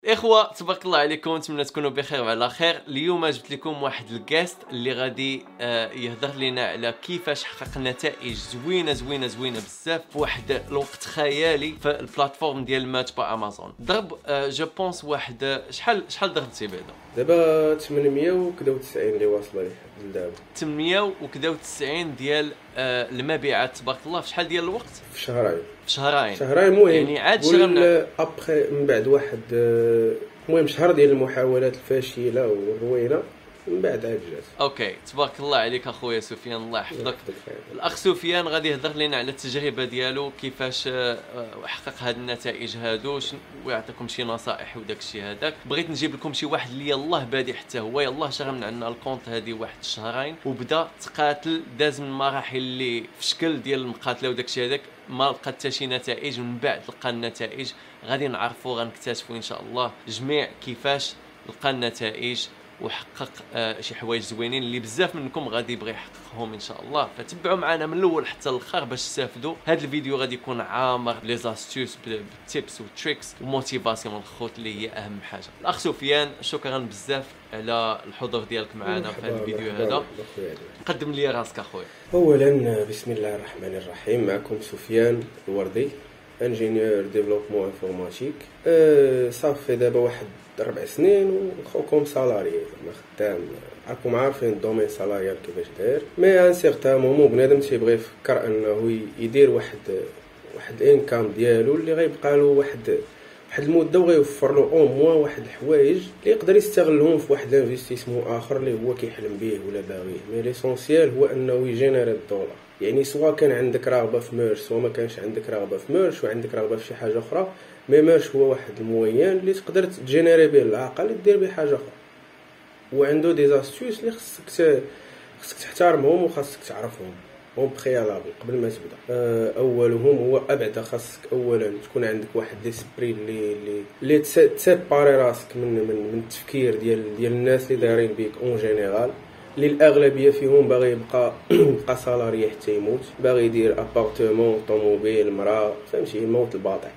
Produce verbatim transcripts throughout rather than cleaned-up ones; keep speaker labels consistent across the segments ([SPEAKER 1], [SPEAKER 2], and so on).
[SPEAKER 1] اخوه تبارك الله عليكم، نتمنى تكونوا بخير وعلى خير. اليوم جبت لكم واحد الجاست اللي غادي آه يهضر لنا على كيفاش حقق نتائج زوينه زوينه زوينه بزاف في واحد الوقت خيالي في البلاتفورم ديال ماتش با امازون. ضرب آه جو بونس واحد شحال شحال ضربتي بعدا؟
[SPEAKER 2] دابا ثمانمية وكذا وتسعين اللي واصله لي لدابا.
[SPEAKER 1] ثمانمية وكذا وتسعين ديال آه المبيعات تبارك الله في شحال ديال الوقت؟
[SPEAKER 2] في شهرين.
[SPEAKER 1] في شهرين.
[SPEAKER 2] شهرين المهم.
[SPEAKER 1] يعني عاد شغلنا
[SPEAKER 2] ابخي من بعد واحد المهم شهر ديال المحاولات الفاشله والروينه، من بعد عاد جات.
[SPEAKER 1] اوكي تبارك الله عليك اخويا سفيان، الله يحفظك. الاخ سفيان غادي يهضر لنا على التجربه ديالو، كيفاش حقق هاد النتائج هادو، ويعطيكم شي نصائح وداك الشيء هذاك. بغيت نجيب لكم شي واحد اللي يلاه بادي حتى هو يلاه شغل من عندنا الكونت هادي واحد الشهرين، وبدا تقاتل، داز من المراحل اللي في شكل ديال المقاتله وداك الشيء هذاك، ما لقى حتى شي نتائج، ومن بعد لقى النتائج. غادي نعرفوا غنكتشفوا ان شاء الله جميع كيفاش لقى النتائج وحقق آه شي حوايج زوينين اللي بزاف منكم غادي يبغي يحققهم ان شاء الله. فتبعوا معنا من الاول حتى الاخر باش تستافدوا. هذا الفيديو غادي يكون عامر لي زاستوس بالتيبس وتريكس وموتيفاسيون الخوت اللي هي اهم حاجه. الاخ سفيان شكرا بزاف على الحضور ديالك معنا في هذا الفيديو هذا. قدم لي راسك اخويا.
[SPEAKER 2] اولا بسم الله الرحمن الرحيم، معكم سفيان الوردي، انجينيور ديفلوبمون انفورماتيك. أه صافي دابا واحد ربع سنين وخوكم سالاري، زعما خدام. راكم عارفين الدومين سالاريال كيفاش داير، مي ان سيغتان مومون بنادم تيبغي يفكر انه يدير واحد واحد الانكام ديالو اللي غيبقى له واحد واحد المده، وغيوفر له او موان واحد الحوايج اللي يقدر يستغلهم في واحد الانفستيسمون اخر اللي هو كيحلم به ولا باغيه. مي ليسونسيال هو انه يجينيري الدولار. يعني سواء كان عندك رغبه في ميرش، سواء ما كانش عندك رغبه في ميرش وعندك رغبه في شي حاجه اخرى، مي ميرش هو واحد الموين اللي تقدر تجينيري به العقل، دير به حاجه اخرى. وعنده دي زاستوس اللي خصك خصك تحترمهم وخاصك تعرفهم اون بريالابل قبل ما تبدا. اولهم هو ابعد، خاصك اولا تكون عندك واحد ليسبري اللي اللي اللي تسيباري راسك من من من التفكير ديال ديال الناس اللي دايرين بيك اون جينيرال، اللي الاغلبيه فيهم باغي يبقى يبقى سالاري حتى يموت، باغي يدير ابارتمون، طوموبيل، مرا، فهمتي، موت الباطع.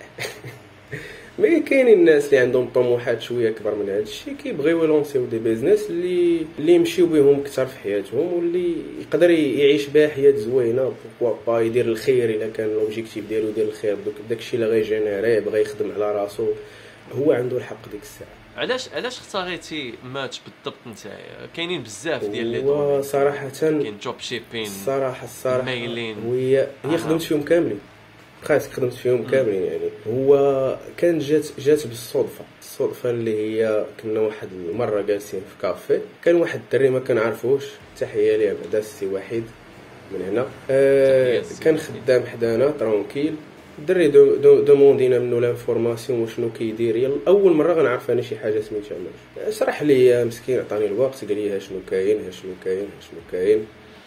[SPEAKER 2] مي كاينين الناس اللي عندهم طموحات شويه اكبر من هذا الشيء، كيبغيو يلونسيو دي بيزنس اللي اللي يمشيو بهم اكثر في حياتهم، واللي يقدر يعيش بها حياه زوينه. بوكوا با يدير الخير الا كان لوبجيكتيف ديالو يدير الخير، داك الشيء اللي غيجينيري بغى يخدم على راسو، هو عنده الحق ديك الساعه.
[SPEAKER 1] علاش علاش اختاريتي ماتش بالضبط نتايا؟ كاينين بزاف ديال لي
[SPEAKER 2] دومين صراحه،
[SPEAKER 1] كاين جوب شيبين،
[SPEAKER 2] الصراحه الصراحه
[SPEAKER 1] ميلين،
[SPEAKER 2] وهي هي خدمت فيهم كاملين، خاصك خدمت فيهم كاملين. يعني هو كان جات جات بالصدفه، الصدفه اللي هي كنا واحد المره جالسين في كافي، كان واحد الدري ما كنعرفوش، تحيه ليه بعدا السي وحيد من هنا، آه كان خدام حدانا ترونكيل. الدري دو دو دوموندينا منو لانفورماسيون وشنو كيدير. يلا اول مره غنعرف انا شي حاجه سميتها ماتش، شرح لي مسكين، عطاني الوقت، قال لي ها شنو كاين ها شنو كاين ها شنو كاين.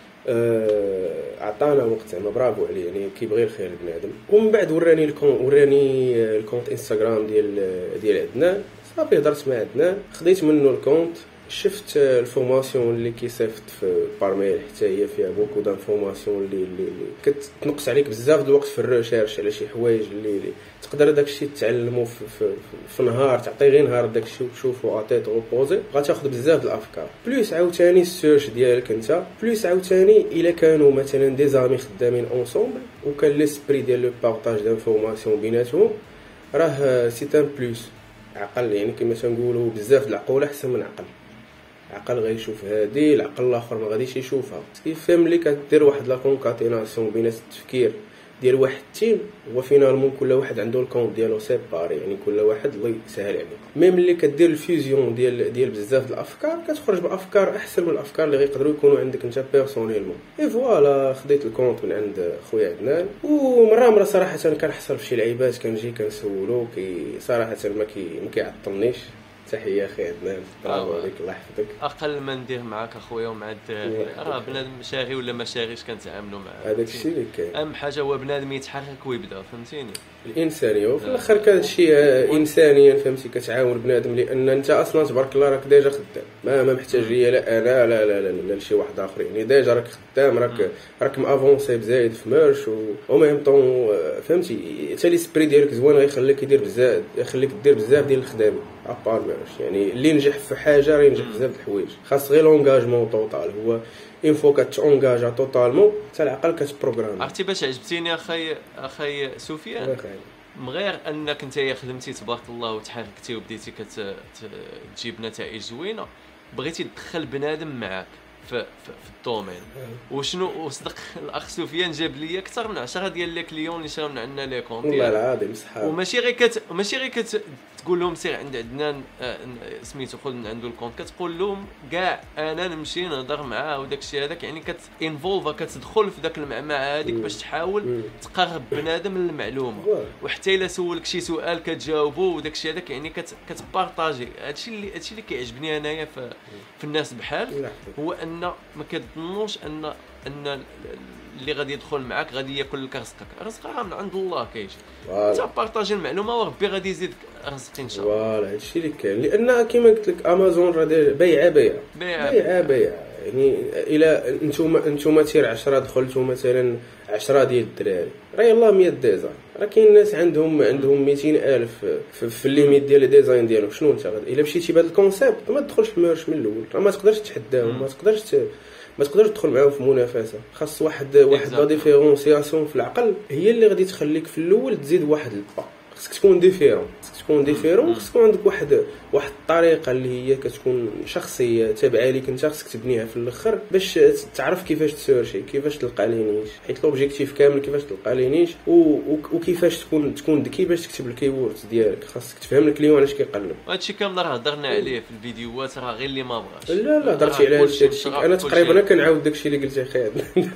[SPEAKER 2] عطانا وقت، زعما برافو عليه، يعني كيبغي الخير لبنادم. ومن بعد وراني الكونت وراني الكونت انستغرام ديال ديال عدنان. صافي هضرت مع عدنان، خديت منه الكونت، شفت الفورماسيون اللي كيصيفط في بارميل، حتى هي فيها بوكو دانفورماسيون اللي اللي, اللي كتنقص عليك بزاف د الوقت في الريشيرش على شي حوايج اللي, اللي تقدر داكشي تعلمو في, في, في نهار، تعطي غير نهار داكشي وتشوفو اتيت روبوزي، غتاخذ بزاف د الافكار. بلوس عاوتاني السيرش ديالك انت، بلوس عاوتاني الا كانوا مثلا دي زامي خدامين اونصومبل وكان ليسبري ديال لو بارطاج دانفورماسيون بيناتهم، راه سي ان بلوس عقل. يعني كما تنقولوا بزاف د العقول احسن من عقل. عقل غيشوف هادي، العقل الاخر ما غاديش يشوفها. كيفهم ملي كدير واحد لا كونكاتيناسيون بين التفكير ديال واحد التيم، هو فينالمون كل واحد عنده الكونت ديالو سيباري، يعني كل واحد الله يسهل عليه. مي ملي كدير الفيوزيون ديال ديال بزاف د الافكار، كتخرج بافكار احسن من الافكار اللي غيقدروا يكونوا عندك انت بيرسونيلمون. اي فوالا خديت الكونت من عند خويا عدنان، ومره مره صراحه كنحصل في شي لعيبات كنجي كنسولو، كي صراحه ما كي ما كيعطلنيش. تحيه اخي عدنان، برافو عليك، الله يحفظك.
[SPEAKER 1] اقل ما ندير معاك اخويا ومع الدراري، راه بنادم شاغي ولا ما شاغيش كنتعاملوا معاه،
[SPEAKER 2] هذاك الشيء اللي كاين.
[SPEAKER 1] اهم حاجه هو بنادم يتحرك ويبدا، فهمتيني،
[SPEAKER 2] الانسانيه. وفي الاخر كان شيء انسانيا، فهمتي، كتعاون بنادم، لان انت اصلا تبارك الله راك ديجا خدام، ما ما محتاج ليا لا انا لا لا لا, لا لشي واحد اخر. يعني ديجا راك خدام، راك راك مافونسي بزايد في ميرش، و ميم طون فهمتي، حتى ليسبري ديالك زوين، غيخليك يدير بزاف، يخليك دير بزاف ديال الخدامه. ابار ماش يعني اللي نجح في حاجه راه ينجح بزاف د الحوايج خاص غير لونغاجمون توتال هو اون فوا كتونغاجا توتالمون حتى العقل كتبروغرام.
[SPEAKER 1] عرفتي باش عجبتيني اخي اخي سفيان من غير انك انت خدمتي تبارك الله وتحركتي وبديتي كتجيب نتائج زوينه بغيتي تدخل بنادم معاك في في, في الدومين وشنو وصدق الاخ سفيان جاب لي اكثر من عشرة ديال لي كليون اللي شراو من عندنا لي كونط
[SPEAKER 2] والله العظيم صحاب
[SPEAKER 1] وماشي غير كت ماشي غير كت تقول لهم سير عند عندنا سميتو خذ من عنده الكونط كتقول لهم كاع انا نمشي نهضر معاه وداك الشيء هذاك يعني كت انفولفا كتدخل في داك المعمعه هذيك باش تحاول تقرب بنادم للمعلومه وحتى الا سولك شي سؤال كتجاوبو وداك الشيء هذاك يعني كتبارطاجي. هادشي اللي هادشي اللي كيعجبني انايا في, في الناس بحال هو ان ما كتظنوش ان ان اللي غادي يدخل معاك غادي ياكل لك رزقك رزقك راه من عند الله كيجي انت بارطاجي المعلومه وربي غادي يزيدك رزق ان شاء الله.
[SPEAKER 2] فوالا هادشي اللي كاين لان كما قلت لك امازون راه بيعه بيعه بيعه بيعه يعني الى نتوما نتوما تير عشرة دخلتوا مثلا عشرة ديال الدراري راه يلاه مية ديزاين راه كاين الناس عندهم عندهم مئتين ألف في, في الليميت ديال لي ديزاين ديالهم. شنو انت الا مشيتي بهذا الكونسيبت ما تدخلش الميرش من الاول راه ما تقدرش تحداهم ما تقدرش ت... ما تقدرش تدخل معاهم في منافسه خاص واحد واحد لا ديفيرونسياسيون في العقل هي اللي غادي تخليك في الاول تزيد واحد البا خصك تكون ديفيرون خصك تكون ديفيرون خصك تكون عندك واحد واحد الطريقه اللي هي كتكون شخصيه تابعه ليك انت خصك تبنيها في الاخر باش تعرف كيفاش تسيرشي كيفاش تلقى لي نيش حيت لوبجيكتيف كامل كيفاش تلقى لي نيش وكيفاش تكون تكون ذكي باش تكتب الكيوردز ديالك خاصك تفهم الكليون علاش كيقلب.
[SPEAKER 1] هادشي كامل راه هضرنا عليه في الفيديوهات راه غير اللي ما بغاش
[SPEAKER 2] لا لا هضرتي على هادشي انا تقريبا كنعاود داكشي اللي قلتي خير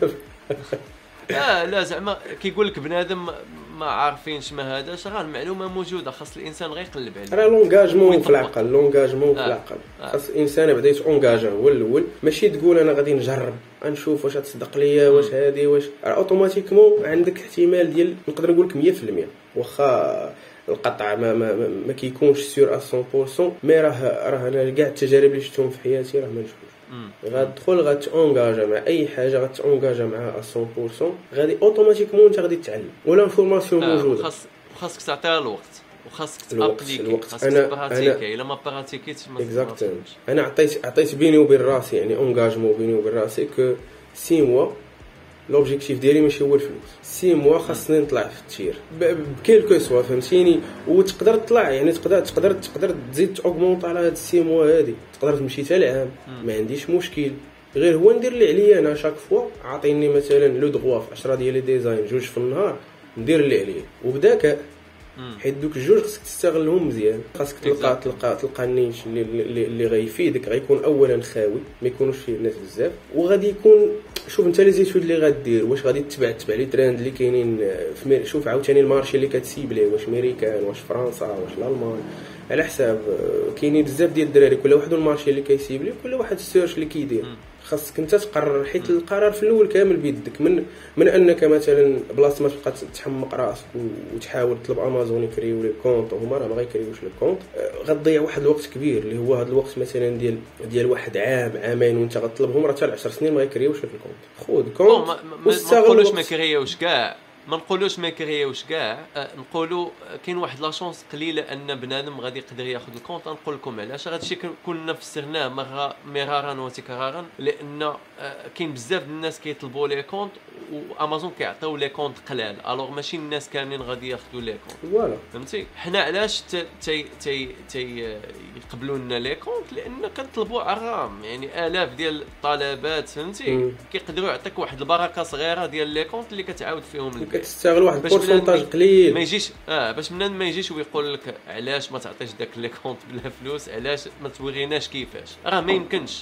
[SPEAKER 1] لا لا زعما كيقول لك بنادم ما عارفينش ما هذاش راه المعلومه موجوده خاص الانسان غير يقلب عليها
[SPEAKER 2] راه لونغاجمون في العقل لونغاجمون في العقل خاص الانسان بعدا يتونغاجا هو الاول ماشي تقول انا غادي نجرب نشوف واش تصدق ليا واش هادي واش راه اوتوماتيكمون عندك احتمال ديال نقدر نقول لك مية في المية واخا القطع ما ما, ما, ما كيكونش سير مية بالمية مي راه راه انا كاع التجارب اللي شفتهم في حياتي راه ما نشوفش غتدخل غتونغاجا مع اي حاجه غتونغاجا معها مية بالمية غادي اوتوماتيكمون انت غادي تتعلم ولا انفورماسيون موجوده
[SPEAKER 1] خاص خاصك تعطيها الوقت وخاصك تابليكي خاصك تبراتيكي الا ما براتيكيتش ما
[SPEAKER 2] اكزاكتومون. انا عطيت عطيت بيني وبين راسي يعني اونغاجمون بيني وبين راسي كو ستة موا لوبجيكتيف ديالي ماشي هو الفلوس ستة موا خاصني نطلع في التير بكيلكو سوا فهمتيني وتقدر تطلع يعني تقدر تقدر تقدر تزيد توغمونط على هاد ستة موا هادي تقدر تمشي حتى العام ما عنديش مشكل غير هو ندير اللي عليا انا شاك فوا عاطيني مثلا لو دغوا في عشرة ديال لي ديزاين جوج في النهار ندير اللي عليا وبذكاء حيت دوك الجوج خصك تستغلهم مزيان خاصك تلقى تلقى تلقى النيش اللي اللي, اللي غيفيدك غيكون اولا خاوي ما يكونوش فيه الناس بزاف وغادي يكون شوف انت لي زيتود اللي غدير واش غادي تتبع تتبع لي ترند اللي كاينين في شوف عاوتاني المارشي اللي كتسيبليه واش امريكان واش فرنسا واش الالمان على حساب كاينين بزاف ديال الدراري كل واحد المارشي اللي كيسيب ليه كل واحد السيرش اللي كيدير خاصك انت تقرر حيت القرار في الاول كامل بيدك من من انك مثلا بلاصه ما تبقى تحمق راسك وتحاول تطلب امازون يكريو لي كونط وهما راه ما غيكريوش لي كونط غتضيع واحد الوقت كبير اللي هو هذا الوقت مثلا ديال ديال واحد عام عامين وانت غتطلبهم راه حتى عشر سنين ما غيكريوش لك الكونط خذ كونط
[SPEAKER 1] ما نقولوش ما كريوش كاع ما نقولوش ما كريوش كاع نقولوا كاين واحد لا شونس قليله ان بنادم غادي يقدر ياخذ الكونط. نقول لكم علاش هذا الشيء كنا فسرناه مره مرارا وتكرارا لان كاين بزاف الناس كيطلبوا لي كونط وامازون كيعطيو لي كونط قلال الوغ ماشي الناس كاملين غادي ياخذوا لي كونط
[SPEAKER 2] فوالا
[SPEAKER 1] فهمتي. حنا علاش تي تي تي يقبلوا لنا لي كونط لان كنطلبوا عرام يعني الاف ديال الطلبات فهمتي كيقدروا يعطيك واحد البركه صغيره ديال لي كونط اللي كتعاود فيهم
[SPEAKER 2] كتستغل واحد البورسونتاج قليل
[SPEAKER 1] ما يجيش اه باش منين ما يجيش ويقول لك علاش ما تعطيش داك لي كونط بلا فلوس علاش ما توريناش كيفاش راه ما يمكنش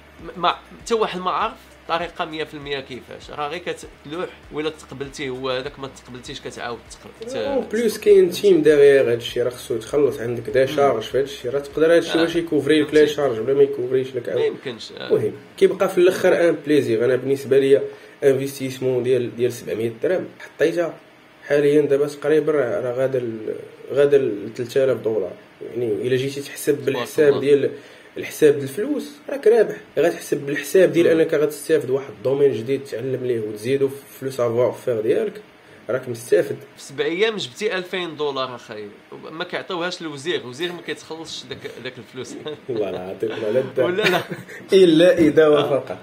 [SPEAKER 1] ما حتى واحد ما عارف طريقه مية في المية كيفاش راه غير كتلوح ولا تقبلتيه هو هذاك ما تقبلتيش كتعاود
[SPEAKER 2] تقبل بلوس كاين تيم داغيغ هادشي راه خصو تخلص عندك دا شارج في هادشي راه تقدر هادشي واش يكوفري لك لا شارج ولا ما يكوفريش لك
[SPEAKER 1] ما يمكنش.
[SPEAKER 2] المهم كيبقى في الاخر ان بليزير. انا بالنسبه ليا انفستيسمون ديال ديال سبعمية درهم حطيتها حاليا دابا تقريبا راه غادا غادا ثلاثة آلاف دولار يعني الا جيتي تحسب بالحساب ديال الحساب ديال الفلوس راك رابح غتحسب بالحساب ديال انك غتستافد واحد الدومين جديد تعلم ليه وتزيدو في لو سافوار فير ديالك راك مستافد.
[SPEAKER 1] في سبع ايام جبتي ألفين دولار اخاي، ما كيعطيوهاش للوزير، وزير ما كيتخلصش داك داك الفلوس.
[SPEAKER 2] والله العظيم ولا
[SPEAKER 1] ولا لا
[SPEAKER 2] الا اذا وافق.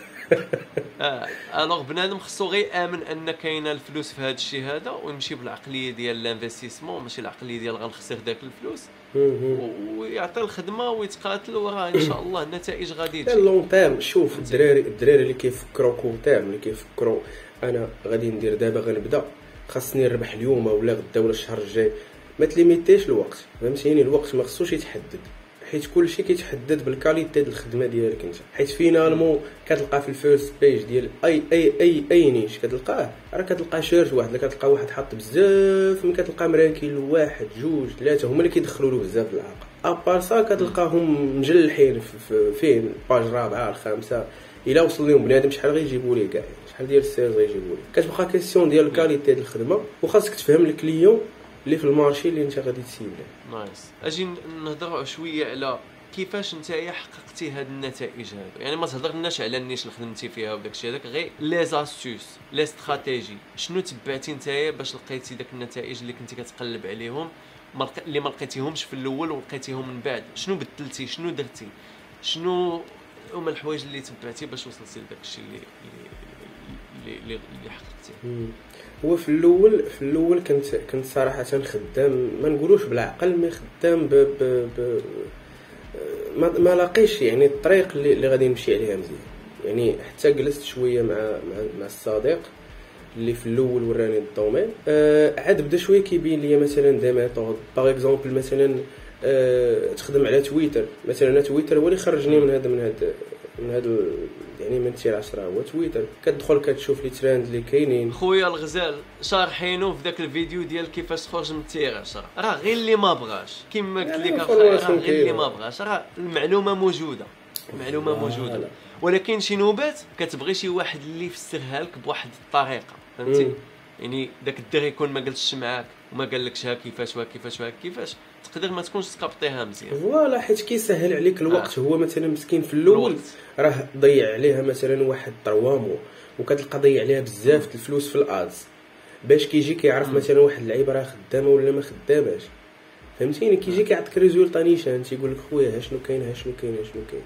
[SPEAKER 1] اه الوغ بنادم خصو غير امن ان كاينه الفلوس في هذا الشيء هذا، ويمشي بالعقليه ديال الانفستيسمون ماشي العقليه ديال غنخسر داك الفلوس، ويعطي الخدمه ويتقاتل، وراه ان شاء الله النتائج غادي تجي.
[SPEAKER 2] لون تيرم. شوف الدراري الدراري اللي كيفكروا كو تيرم، اللي كيفكروا انا غادي ندير دابا غنبدا خاصني نربح اليوم ولا غدا ولا الشهر الجاي، ما تليميتيش الوقت. فهمتيني؟ الوقت ما خصوش يتحدد، حيت كلشي كيتحدد بالكاليتي ديال الخدمه ديالك انت. حيت فينالمون كتلقى في الفيرست بيج ديال اي اي اي اي نيش كتلقاه، راه كتلقى شيرج واحد، اللي كتلقى واحد حط بزاف، ملي كتلقى مراكل واحد جوج ثلاثه هما اللي كيدخلوا له بزاف العاقه. ابار سا كتلقاهم مجلحين فين باج رابعه الخامسه، الا وصل لهم بنادم شحال غيجيبوا ليه كاع، شحال ديال السيرز غيجيبوا ليه. كتبقى كيسيون ديال الكاليتي ديال الخدمه، وخاصك تفهم الكليون اللي في المارشي اللي انت غادي تسيب له.
[SPEAKER 1] نايس. اجي نهضروا شويه على كيفاش نتايا حققتي هاد النتائج هادو. يعني ما تهضرناش على النيش اللي خدمتي فيها وداك الشيء هذاك، غير لي زاستوس لي استراتيجي، شنو تبعتي نتايا باش لقيتي داك النتائج اللي كنتي كتقلب عليهم، اللي ما لقيتيهمش في الاول ولقيتيهم من بعد؟ شنو بدلتي؟ شنو درتي؟ شنو هما الحوايج اللي تبعتي باش وصلتي لداك الشيء اللي اللي اللي, اللي حققتيه؟
[SPEAKER 2] هو في الاول في الاول كنت كنت صراحه خدام، ما نقولوش بالعقل، مي خدام ب, ب, ب ما ما لاقيش يعني الطريق اللي, اللي غادي نمشي عليها مزيان. يعني حتى جلست شويه مع مع, مع الصديق اللي في الاول وراني الدومين، آه عاد بدا شويه كيبين لي مثلا دي ميثود. باغ اكزومبل مثلا آه تخدم على تويتر مثلا، تويتر هو اللي خرجني من هذا من هذا من هذا يعني من تير عشرة هو تويتر. كتدخل كتشوف لي ترند اللي كاينين. خويا
[SPEAKER 1] الغزال شارحينو في ذاك الفيديو ديال كيفاش تخرج من تير عشرة، راه غير اللي ما بغاش كيما قلت لك اخايا، راه غير اللي ما بغاش، راه المعلومه موجوده، المعلومه موجوده، ولكن شي نوبات كتبغي شي واحد اللي يفسرها لك بواحد الطريقه. فهمتي؟ يعني داك الدري يكون ما جلسش معاك وما قالكش ها كيفاش وا كيفاش وا كيفاش، تقدر ما تكونش تكابطيها مزيان.
[SPEAKER 2] فوالا حيت كيسهل عليك الوقت. آه. هو مثلا مسكين في الاول راه ضيع عليها مثلا واحد ثلاثة مو، وكتلقى ضيع عليها بزاف الفلوس في الادز، باش كيجي كيعرف مثلا واحد اللعيبه راه خدامه ولا ما خداماش. فهمتيني؟ كيجي كيعطيك ريزولطا نيشان، تيقول لك خويا ها شنو كاين ها شنو كاين ها شنو كاين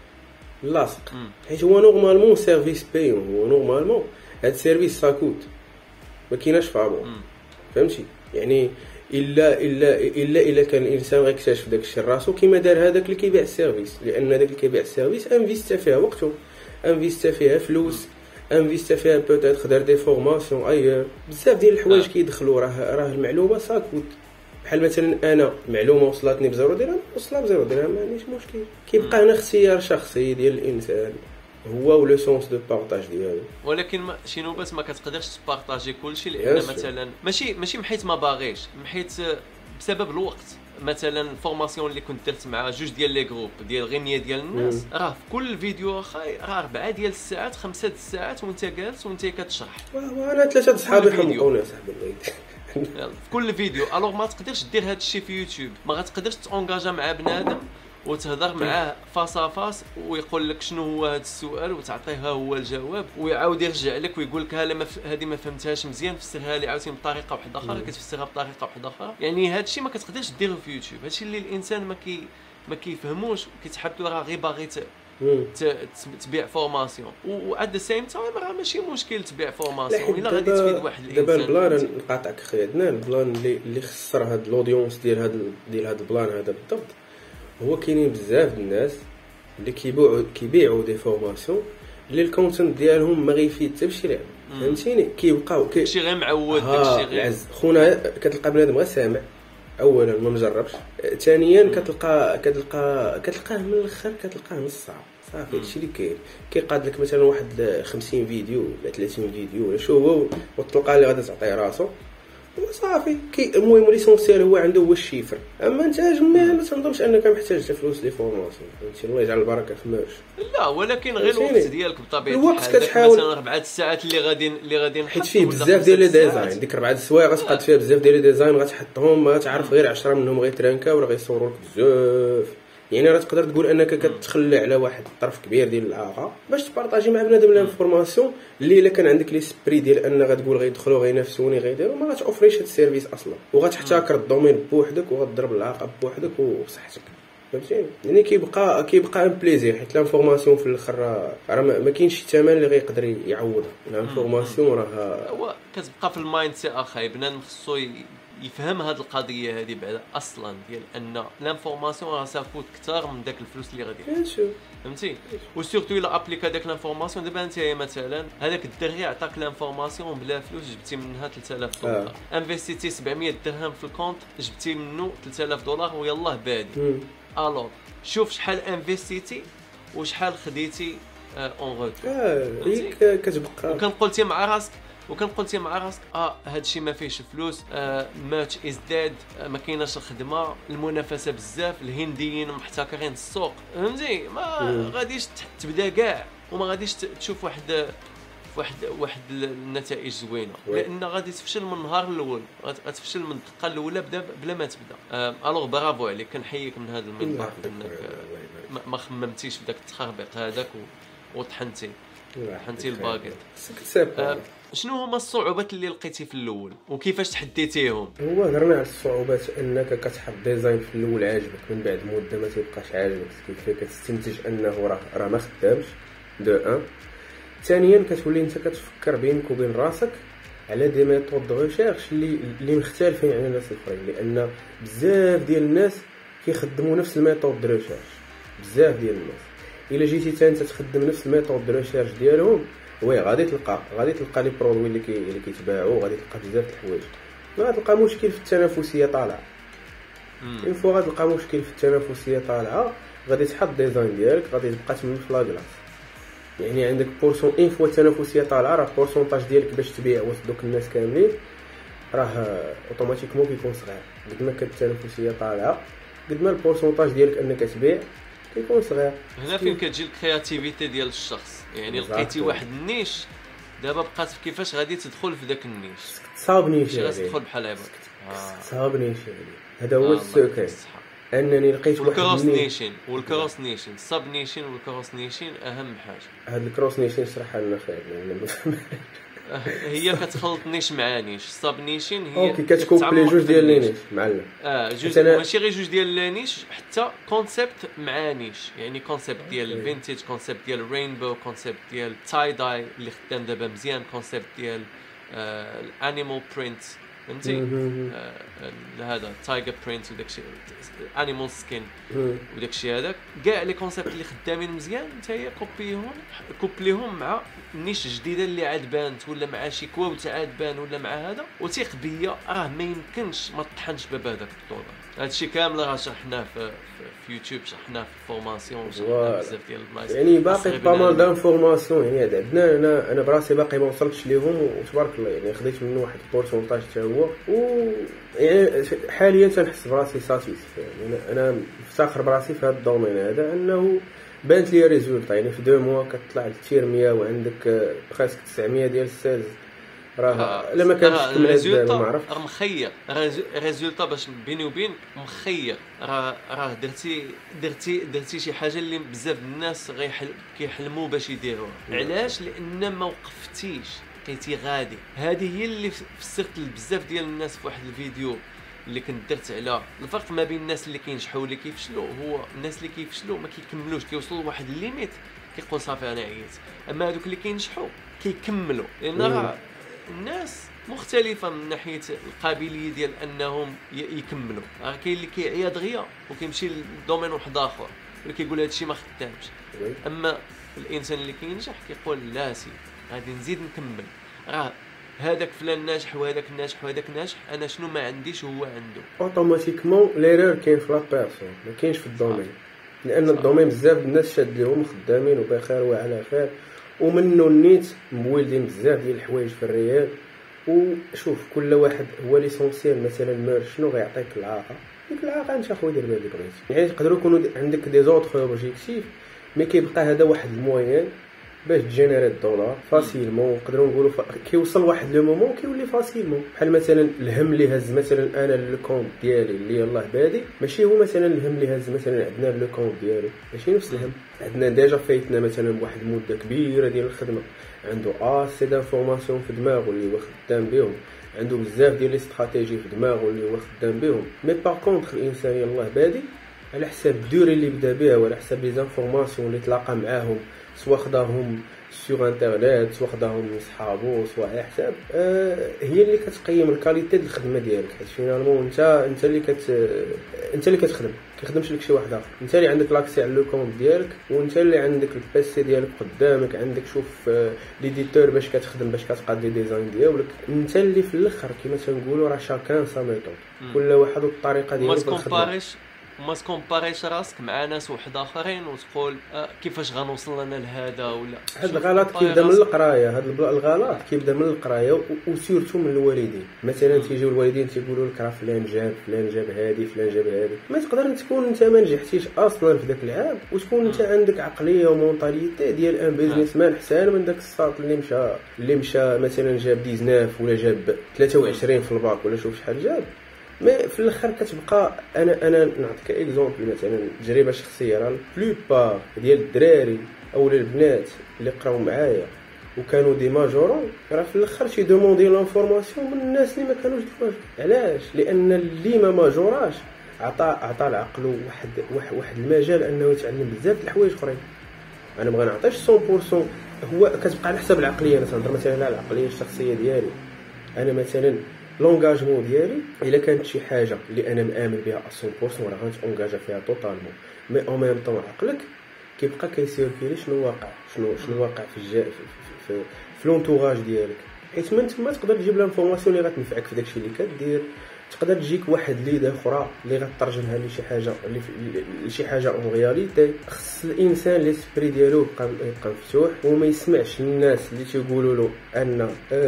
[SPEAKER 2] لاصق. حيت هو نورمالمون سيرفيس بايون، هو نورمالمون هاد السيرفيس ساكوت، ما كايناش فابور. فهمتي؟ يعني الا الا الا الا كان الانسان غيكتشف داك الشيء راسو كيما دار هذاك اللي كيبيع السيرفيس، لان داك اللي كيبيع السيرفيس انفيستا فيها وقته، انفيستا فيها فلوس، انفيستا فيها بوتيت خدار دي فورماسيون اير، بزاف ديال الحوايج كيدخلوا. راه راه المعلومه ساكوت. بحال مثلا انا معلومه وصلتني بزيرو درهم، وصلها بزيرو درهم ما عنديش مشكل. كيبقى هنا اختيار شخصي ديال الانسان هو ولو سونس دو بارطاج ديالو.
[SPEAKER 1] ولكن ما شي نوبات ما كتقدرش تبارطاجي كلشي، لان مثلا ماشي ماشي محيت ما باغيش، محيت بسبب الوقت. مثلا الفورماسيون اللي كنت درت مع جوج ديال لي جروب ديال غنيه ديال الناس، راه في كل فيديو اخاي راه أربعة ديال الساعات خمسة ديال الساعات وانت جالس وانت كتشرح.
[SPEAKER 2] وانا ثلاثه صحابي حمقوني صاحبي البيت
[SPEAKER 1] في كل فيديو. الوغ ما تقدرش دير هذا الشيء في يوتيوب، ما غتقدرش تونجاجا مع بنادم وتهضر معاه فاس فاس ويقول لك شنو هو هذا السؤال وتعطيه هو الجواب، ويعاود يرجع لك ويقول لك ها هذه ما فهمتهاش مزيان، فسرها لي عاوتاني بطريقه واحده اخرى، كتفسرها بطريقه واحده اخرى. يعني هذا الشيء ما كتقدرش ديره في يوتيوب. هذا الشيء اللي الانسان ما كي ما كيفهموش، كيتحبوا راه غير باغي تبيع فورماسيون، و ات ذا سيم تايم راه ماشي مشكل تبيع فورماسيون الا غادي تفيد واحد الانسان.
[SPEAKER 2] دابا البلان نقاطعك خويا عندنا البلان اللي اللي خسر هاد الاودينس ديال هاد ديال هاد البلان هذا بالضبط، هو كاينين بزاف د الناس اللي كيبيعوا كيبيعوا دي فورماسيون اللي الكونتنت ديالهم ما غيفيد حتى بشي لعبه. فهمتيني؟ كيبقاو كي
[SPEAKER 1] شي غير معود داكشي غير
[SPEAKER 2] العز خونا. كتلقى بنادم غير سامع، اولا ما مجربش، ثانيا كتلقى كتلقى كتلقاه من الاخر كتلقاه نص ساعه صافي. هادشي اللي كاين. كيقاد لك مثلا واحد خمسين فيديو ولا ثلاثين فيديو ولا شو هو، وتلقى اللي غادي تعطيه راسو صافي. كي المهم ليسونسيال هو عنده هو الشيفر. اما انت ما ما تنظنش انك محتاج فلوس لي فورماسيون. فهمتي؟ الله يجعل البركه في ماش.
[SPEAKER 1] لا ولكن غير الوقت ديالك بطبيعه
[SPEAKER 2] الوقت كتحاول
[SPEAKER 1] مثلا اربعه الساعات اللي غادي اللي غادي
[SPEAKER 2] نحط فيه بزاف ديال لي ديزاين. ديك اربعه السوايع غتقاد فيها بزاف ديال لي ديزاين، غتحطهم ما تعرف غير عشرة منهم غيترانكا ولا غيصوروا لك بزاف. يعني راه تقدر تقول انك كتخلى على واحد الطرف كبير ديال العلاقه باش تبارطاجي مع بنادم لانفورماسيون اللي الا كان عندك لي سبري ديال ان غتقول غيدخلوا غينافسوني غيديروا ما غاتوفريش هاد السيرفيس اصلا، وغتحتكر الدومين بوحدك وغتضرب العلاقه بوحدك وصحتك. فهمتيني؟ يعني كيبقى كيبقى ان بليزير، حيت لانفورماسيون في الاخر راه ما كاينش شي ثمن اللي غيقدر يعوضها. لانفورماسيون راه
[SPEAKER 1] هو كتبقى في المايند سي اخاي بنادم خصو يفهم هاد القضيه هذه بعدا اصلا ديال ان لانفورماسيون راه ساكوت كثار من داك الفلوس اللي غادي فهمتي. وسورتو الا ابليكا داك لانفورماسيون دابا انت مثلا هذاك الدري عطاك لانفورماسيون بلا فلوس جبتي منها ثلاثة آلاف دولار، آه. انفستيتي سبعمية درهم في الكونت جبتي منه ثلاثة آلاف دولار ويلاه بادي. الوغ شوف شحال انفستيتي وشحال خديتي اون روت.
[SPEAKER 2] اه هيك كتبقى
[SPEAKER 1] وكان قلتي مع راسك وكان قلتي مع راسك اه هادشي ما فيهش فلوس، آه ماتش از ديد، آه ما كايناش الخدمه، المنافسه بزاف، الهنديين محتكرين السوق، فهمتي؟ ما مم. غاديش تبدا كاع وما غاديش تشوف واحد واحد واحد النتائج زوينه، لان غادي تفشل من النهار الاول، غتفشل من الدقه الاولى بدا بلا ما تبدا. آه الوغ برافو عليك، كنحييك من هذا المنبر انك آه ما خممتيش في داك التخربيق هذاك وطحنتي طحنتي الباكيت. آه شنو هما الصعوبات اللي لقيتي في الاول وكيفاش تحديتيهم؟
[SPEAKER 2] هو هضرنا على الصعوبات انك كتحط ديزاين في الاول عاجبك، من بعد مده ما تيبقاش عاجبك، كيف كتستنتج انه راه راه ما خدامش دو ان. ثانيا كتولي انت كتفكر بينك وبين راسك على دي ميثود دو ريشيرش اللي اللي مختلفين على الناس الاخرين، لان بزاف ديال الناس كيخدموا نفس الميثود دو ريشيرش. بزاف ديال الناس الا جيتي حتى انت تخدم نفس الميثود دو ريشيرش ديالهم وي غادي تلقى غادي تلقى لي برودوي اللي كي اللي كيتباعوا، غادي تلقى بزاف د الحوايج. ما غتلقى مشكل في التنافسيه طالعه. اون فوا غتلقى مشكل في التنافسيه طالعه غادي تحط ديزاين ديالك غادي تبقى تمن في لاكلاس. يعني عندك بورسون اون فوا التنافسيه طالعه راه بورسونطاج ديالك باش تبيع وسط دوك الناس كاملين راه اوتوماتيكمون كيكون صغير. قد ما كانت التنافسيه طالعه قد ما البورسونطاج ديالك انك تبيع كيكون صغير.
[SPEAKER 1] هنا فين كتجي الكرياتيفيتي ديال الشخص، يعني لقيتي واحد النيش دابا بقات كيفاش غادي تدخل في داك النيش.
[SPEAKER 2] تصابني شي
[SPEAKER 1] غادي تدخل بحال هكا
[SPEAKER 2] اه تصابني شي هذا هو السكر انني لقيت واحد
[SPEAKER 1] الكروس نيشن والكروس نيشن السب نيشن والكروس نيشن اهم حاجه.
[SPEAKER 2] هاد الكروس نيشن شرحها لنا خير لان
[SPEAKER 1] هي كتخلط نيش مع نيش. السب نيشن هي
[SPEAKER 2] اوكي كتكوبلي جوج ديال لي نيش معلم.
[SPEAKER 1] اه جوج ماشي غير جوج ديال لي نيش، حتى كونسيبت مع نيش. يعني كونسيبت ديال الفينتيج، كونسيبت ديال الرينبو، كونسيبت ديال تاي داي اللي خدام دابا مزيان، كونسيبت ديال الانيمال برينت فهمتي. آه هذا تايجر برينت وداكشي انيمال سكين وداكشي هذاك كاع لي كونسيبت اللي خدامين مزيان نتايا كوبيهم كوبليهم مع نيش جديده اللي عاد بانت ولا مع شي كواوت عاد بان ولا مع هذا، وثيق بيا راه ما يمكنش ما طحنش باب هذاك الطوله. هادشي كامل راه شرحناه في, في يوتيوب، شرحناه في فورماسيون، شرحناه بزاف ديال البلايص.
[SPEAKER 2] يعني باقي بامال دانفورماسيون يعني عندنا انا انا براسي باقي ما وصلتش ليهم وتبارك الله يعني خديت منه واحد البورسونطاج حتى هو. و يعني حاليا تنحس براسي ساتيسفاي. يعني انا مفتخر براسي في هذا الدومين هذا انه بانت لي ريزولت. يعني في دو موا كتطلع للتير مية وعندك بريسك تسعمية ديال السيلز راه لما كانش
[SPEAKER 1] الريزولتا راه مخير. ريزولتا باش بيني وبين مخير راه راه درتي درتي درتي شي حاجه اللي بزاف الناس غيحل كيحلموا باش يديروها. علاش؟ لان ما وقفتيش بقيتي غادي. هذه هي اللي فسرت لبزاف ديال الناس في واحد الفيديو اللي كنت درت على الفرق ما بين الناس اللي كينجحوا واللي كيفشلوا. هو الناس اللي كيفشلوا ما كيكملوش، كيوصلوا لواحد الليميت كيقول صافي انا عييت. اما هذوك اللي كينجحوا كيكملوا، لان راه الناس مختلفه من ناحيه القابليه ديال انهم يكملوا. راه كاين اللي كيعيا دغيا وكيمشي لدومين واحد اخر اللي كيقول هادشي ما خدامش. اما الانسان اللي كينجح كيقول لا سي غادي نزيد نكمل. راه هذاك فلان ناجح وهذاك ناجح وهذاك ناجح، انا شنو ما عنديش هو عنده.
[SPEAKER 2] اوتوماتيكمون ليرور كاين في لا بيرسون، ما كاينش في الدومين. لان الدومين بزاف الناس شاد ليهم خدامين وبخير وعلى خير ومنه النيت مولدين بزاف ديال الحوايج في الريال. وشوف كل واحد هو ليسونسيال. مثلا مير شنو غيعطيك العاقه، ديك العاقه انت اخويا دير بها اللي بغيتي. يعني يقدروا يكونوا عندك دي زوطخ اوبجيكتيف مي كيبقى هذا واحد الموين باش تجينيري الدولار فاسيلمون. نقدروا نقولوا ف... كيوصل واحد لو مومون كيولي فاسيلمون. بحال مثلا الهم اللي هز مثلا انا الكونت ديالي اللي يلاه بادي ماشي هو مثلا الهم اللي هز مثلا عندنا لو كونت ديالو، ماشي نفس الهم. عندنا ديجا فايتنا مثلا بواحد المده كبيره ديال الخدمه، عنده اسي دانفورماسيون في دماغه اللي هو خدام بهم، عنده بزاف ديال لي استراتيجي في دماغه اللي هو خدام بهم. مي باغ كونطخ الانسان يلاه بادي على حساب الدوري اللي بدا بها وعلى حساب لي زانفورماسيون اللي تلاقى معاهم، سواء خداهم سوغ انترنيت، سواء خداهم من صحابو، سواء على حساب آه هي اللي كتقيم الكاليتي ديال الخدمه ديالك. حيت فينالمون انت انت اللي كت انت اللي كتخدم، كيخدمش لك شي واحد اخر. انت اللي عندك لاكسي على لو كونت ديالك، وانت اللي عندك البيسي ديالك قدامك، عندك شوف آه ليديتور باش كتخدم، باش كتقاد لي ديزاين ديالك. انت اللي في الاخر كما تنقولوا راه شاكان سا ميثود، كل واحد والطريقه ديالو في الخدمه.
[SPEAKER 1] وما تكومباريش راسك مع ناس واحد اخرين وتقول آه كيفاش غنوصل لنا لهذا ولا.
[SPEAKER 2] هذا الغلط كيبدا من القرايه، هذا الغلط كيبدا من القرايه وسورتو من الوالدين. مثلا تيجيو الوالدين تيقولوا لك راه فلان جاب فلان جاب هذه فلان جاب هذه. ما تقدر تكون انت ما نجحتيش اصلا في ذاك العام وتكون انت عندك عقليه ومونطاليتي ديال ان بيزنس مان احسن من داك الساط اللي مشى اللي مشى مثلا جاب تسعطاش ولا جاب ثلاثة وعشرين في الباك ولا شوف شحال جاب. مي في الاخر كتبقى انا انا نعطيك اكزومبل مثلا تجربه شخصيه. راه بلوبار ديال الدراري او البنات اللي قراو معايا وكانوا دي ماجورون راه في الاخر شي دوموندي لانفورماسيون من الناس اللي ما كانوش دي. علاش؟ لان اللي ما ماجوراش عطى عطى لعقلو واحد واحد واحد المجال انه يتعلم بزاف د الحوايج اخرين. انا ما غنعطيش مية بالمية، هو كتبقى على حسب العقليه. انا تنهضر مثلا على العقليه الشخصيه ديالي. انا مثلا لونغاجمون ديالي الا كانت شي حاجه اللي انا مآمن بها مية بالمية راه غنتونغاجا فيها توتالمون. مي او ميم طون عقلك كيبقى كيسيركيلي شنو واقع، شنو شنو واقع في الجا في, في, في, في لونتوراج ديالك. حيت من تما تقدر تجيب لانفورماسيون اللي غتنفعك في داكشي اللي كدير. تقدر تجيك واحد ليد اخرى اللي غترجمها لشي حاجه اللي لشي حاجه اون رياليتي. خص الانسان ليسبري ديالو يبقى يبقى مفتوح وما يسمعش الناس اللي تيقولوا له ان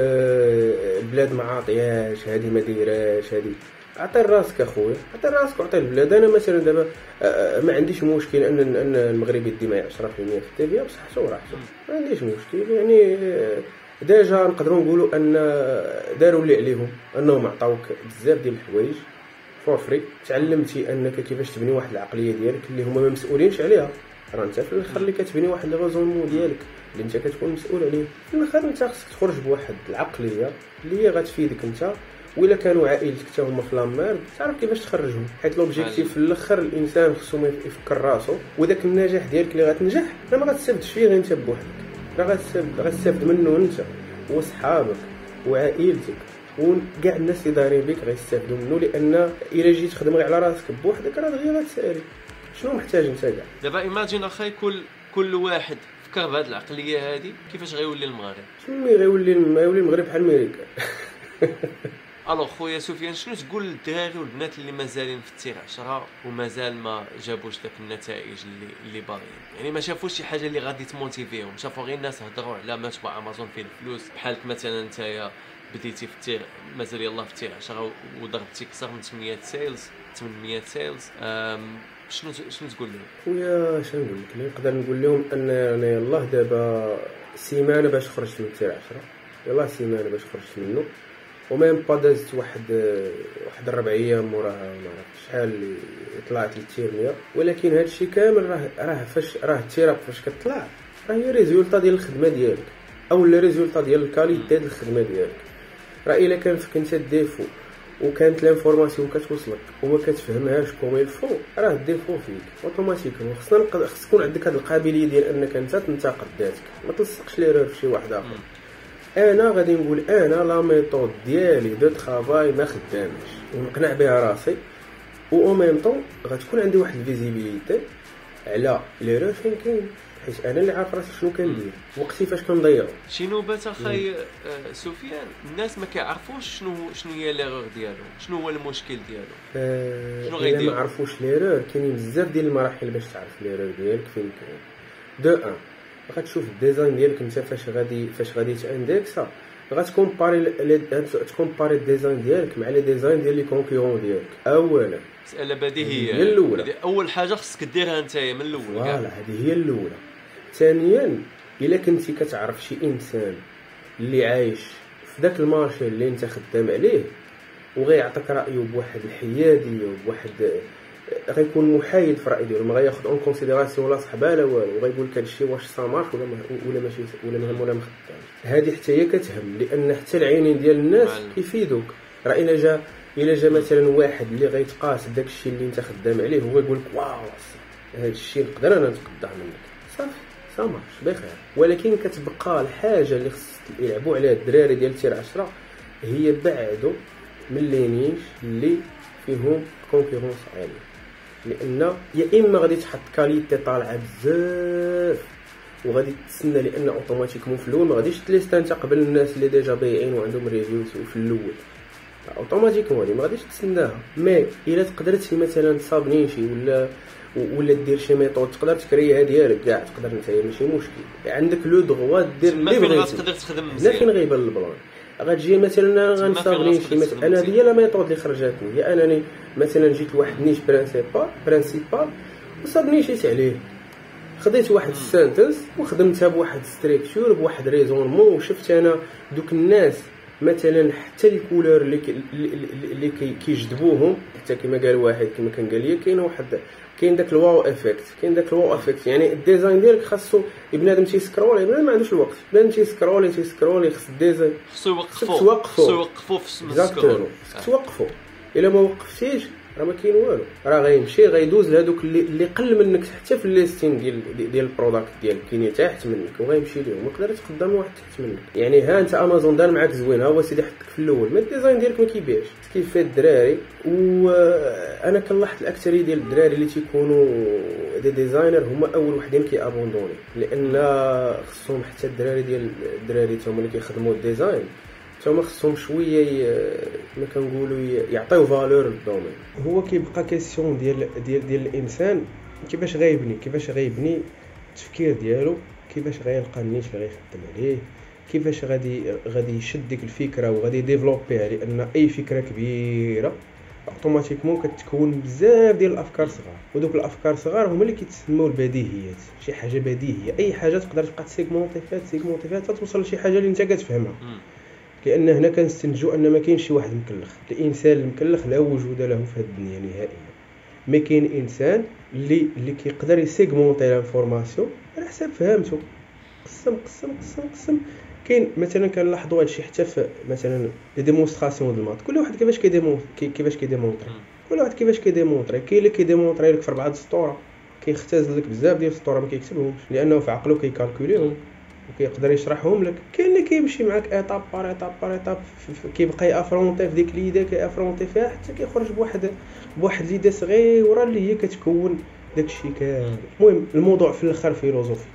[SPEAKER 2] آه البلاد ما عاطياش، هذه ما دايراش، هذه. عطي راسك اخويا، عطي راسك وعطي البلاد. انا مثلا دابا آه ما عنديش مشكل ان ان المغرب يدي معايا عشرة في المية في التيفيا بصحته وراحته، ما عنديش مشكل. يعني آه ديجا نقدروا نقولوا ان داروا اللي عليهم، انهم عطاوك بزاف ديال الحوايج فور فري. تعلمتي انك كيفاش تبني واحد العقليه ديالك اللي هما ما مسؤولينش عليها. راه انت في الاخر اللي كتبني واحد لي ريزونمون ديالك اللي انت كتكون مسؤول عليه. في الاخر انت خصك تخرج بواحد العقليه اللي هي غتفيدك انت، وإلا كانوا عائلتك حتى هما في لامير تعرف كيفاش تخرجهم. حيت لوبجيكتيف في الاخر الانسان خصو يفكر راسو، وداك النجاح ديالك اللي غتنجح راه ما غتستافدش فيه غير انت بوحدك، راه غتستافد غتستافد منه انت وصحابك وعائلتك وكاع الناس اللي دايرين بك غيستافدوا منه. لان الا جيت تخدم غير على راسك بوحدك راه دغيا غتسالي. شنو محتاج انت كاع؟
[SPEAKER 1] دابا ايماجين اخاي كل كل واحد فكر بهذه العقليه هذه كيفاش غيولي المغرب.
[SPEAKER 2] شنو غيولي غيولي المغرب بحال امريكا.
[SPEAKER 1] الوغ خويا سفيان، شنو تقول للدراري والبنات اللي مازالين في التير عشرة ومازال ما جابوش داك النتائج اللي اللي باغيين؟ يعني ما شافوش شي حاجه اللي غادي تموتيفيهم، شافوا غير الناس هضروا على متبع امازون فيه الفلوس. بحالك مثلا نتايا بديتي في التير مازال يلاه في التير عشرة وضربتي كثر من ثمانمية سيلز ثمانمية سيلز. شنو شنو تقول لهم؟
[SPEAKER 2] خويا شنو نقول لك؟ نقدر نقول لهم ان انا يلاه دابا سيمانه باش خرجت من التير عشرة، يلاه سيمانه باش خرجت منه، وميم با دازت واحد واحد الربع ايام موراها ما عرفتش شحال اللي طلعت للتير مية. ولكن هذا الشيء كامل راه راه فاش راه التيراب فاش كطلع راه هي ريزولطا ديال الخدمه ديالك او لي ريزولطا ديال الكاليتي ديال الخدمه ديالك. راه الا كان فيك انت الديفو وكانت لانفورماسيون كتوصلك وما كتفهمهاش كوم الفو راه الديفو فيك اوتوماتيكمون. خصنا خص تكون عندك هذه القابليه ديال انك انت تنتقد ذاتك، ما تلصقش ليرور في شي واحد اخر. انا غادي نقول انا لا ميثود ديالي دو طرافاي ما خدامش ونقنع بها راسي، و او ميم طون غتكون عندي واحد الفيزيبيليتي على ليرور فين كاين، حيت انا اللي عارف راسي شنو كندير وقتي فاش كنضيعو.
[SPEAKER 1] شي نوبات اخاي آه سفيان، الناس ما كيعرفوش شنو شنو هي ليرور ديالو، شنو هو المشكل ديالو.
[SPEAKER 2] آه شنو غيدير؟ ما عرفوش ليرور كاينين بزاف ديال المراحل باش تعرف ليرور ديالك فين كاين. دو ان غتشوف الديزاين ديالك انت فاش غادي فاش غادي تاندكسا، غتكومباري تكومباري الديزاين ديالك مع لي ديزاين ديال لي كونكورون ديالك. اولا
[SPEAKER 1] مساله بديهيه،
[SPEAKER 2] هي الاولى،
[SPEAKER 1] اول حاجه خصك ديرها نتايا من الاول.
[SPEAKER 2] فوالا هذه هي الاولى. ثانيا الا كنتي كتعرف شي انسان اللي عايش في داك المارشي اللي انت خدام عليه وغيعطيك رايه بواحد الحياديه وبواحد غيكون محايد في الراي ديالو، ما غياخذ اون كونسيديراسيون لا صحبه لا والو، وغيقول لك هادشي واش سامارش ولا ولا ماشي ولا مهم ولا ما خدامش. هذه حتى هي كتهم، لان حتى العينين ديال الناس كيفيدوك. راه الا جا الا جا مثلا واحد اللي غيتقاس داك الشيء اللي انت خدام عليه هو يقول لك واو هذا الشيء نقدر انا نتقدع منك، صافي سامارش بخير. ولكن كتبقى الحاجه اللي خص يلعبوا عليها الدراري ديال تير عشرة هي بعدو من لي نيش اللي فيهم كونكورونس عاليه، لان يا اما غادي تحط كاليتي طالعه بزاف وغادي تسنى، لان اوتوماتيكمون في الاول ما غاديش تليست انت قبل الناس اللي ديجا بايعين وعندهم ريفيوز في الاول، اوتوماتيكمون ما غاديش تسناها. مي الا تقدرتي مثلا تصاب نيشي ولا ولا دير شي ميثود تقدر تكريها ديالك كاع، تقدر نتايا ماشي مشكل، عندك لو دغوا دير اللي بغيتي،
[SPEAKER 1] تقدر تخدم مزيان.
[SPEAKER 2] هنا فين غيبان البلان. غتجي مثلا غنصاغني شي مثلا انا ديال لا ميثود اللي خرجاتني هي انني مثلا جيت لواحد نيش برينسيبال برينسيبال وصابني شي عليه، خديت واحد السنتنس وخدمتها بواحد ستركتور بواحد ريزونمون، وشفت انا دوك الناس مثلا حتى الكولور اللي كي اللي كيجذبوهم، حتى كما قال واحد كما كان قال لي كاين واحد كاين داك الواو افكت، كاين داك الواو افكت يعني الديزاين ديالك خاصو بنادم تيسكرولي، بنادم ما عندوش الوقت، بنادم تيسكرولي تيسكرولي خص الديزاين
[SPEAKER 1] خصو يوقفو
[SPEAKER 2] توقفو
[SPEAKER 1] خصو يوقفو في السكرول،
[SPEAKER 2] توقفو. الا ما وقفتيش راه ما كاين والو، راه غيمشي غيدوز لهذوك اللي اللي قل منك حتى في الليستين ديال ديال البروداكت ديالك كاينين تحت منك وغيمشي ليهم، ويقدر تقدم واحد تحت منك. يعني ها انت امازون دار معاك زوين، ها هو سيدي حطك في الاول، ما الديزاين ديالك ما كيبيعش كيف فيه الدراري. وانا كنلاحظ الاكثريه ديال الدراري اللي تيكونوا دي ديزاينر هما اول وحدين كيابوندوني، لان خصهم حتى الدراري ديال الدراري هما اللي كيخدموا الديزاين تما خصهم شويه ما كنقولوا يعطيو فالور للدومين. هو كيبقى كيسيون ديال ديال ديال الانسان كيفاش غيبني كيفاش غيبني التفكير ديالو، كيفاش غيلقى النيش اللي غيخدم عليه، كيفاش غادي غادي يشد ديك الفكره وغادي ديفلوبيها، لان اي فكره كبيره اوتوماتيكمون كتكون بزاف ديال الافكار صغار، ودوك الافكار صغار هما اللي كيتسموا البديهيات. شي حاجه بديهيه اي حاجه تقدر تبقى تسيغمونتي فيها تسيغمونتي فيها حتى توصل لشي حاجه اللي انت كتفهمها. لان هنا كنستنتجوا ان ما كاينش شي واحد مكلخ، الانسان المكلخ لا وجود له في هذه الدنيا نهائيا. ما كاين انسان اللي اللي كيقدر يسيغمونتي لانفورماسيون على حسب فهمته، قسم قسم قسم قسم. كاين مثلا كنلاحظوا هذا الشيء حتى في مثلا لي ديمونستراسيون ديال المات، كل واحد كيفاش كيديمون كيفاش كيديمونطري كل واحد كيفاش كيديمونطري. كاين اللي كيديمونطري لك في اربعه السطوره، كيختزل لك بزاف ديال السطوره ما كيكتبهمش لانه في عقله كيكالكوليهم وكيقدر يشرحهم لك. كاين اللي كيمشي معاك ايطاب بار ايطاب بار ايطاب، كيبقى يافرونتي في ديك ليدا كيافرونتي فيها حتى كيخرج بواحد بواحد ليدا صغيره اللي هي كتكون داكشي كامل. المهم الموضوع في الاخر فيلوزوفيك.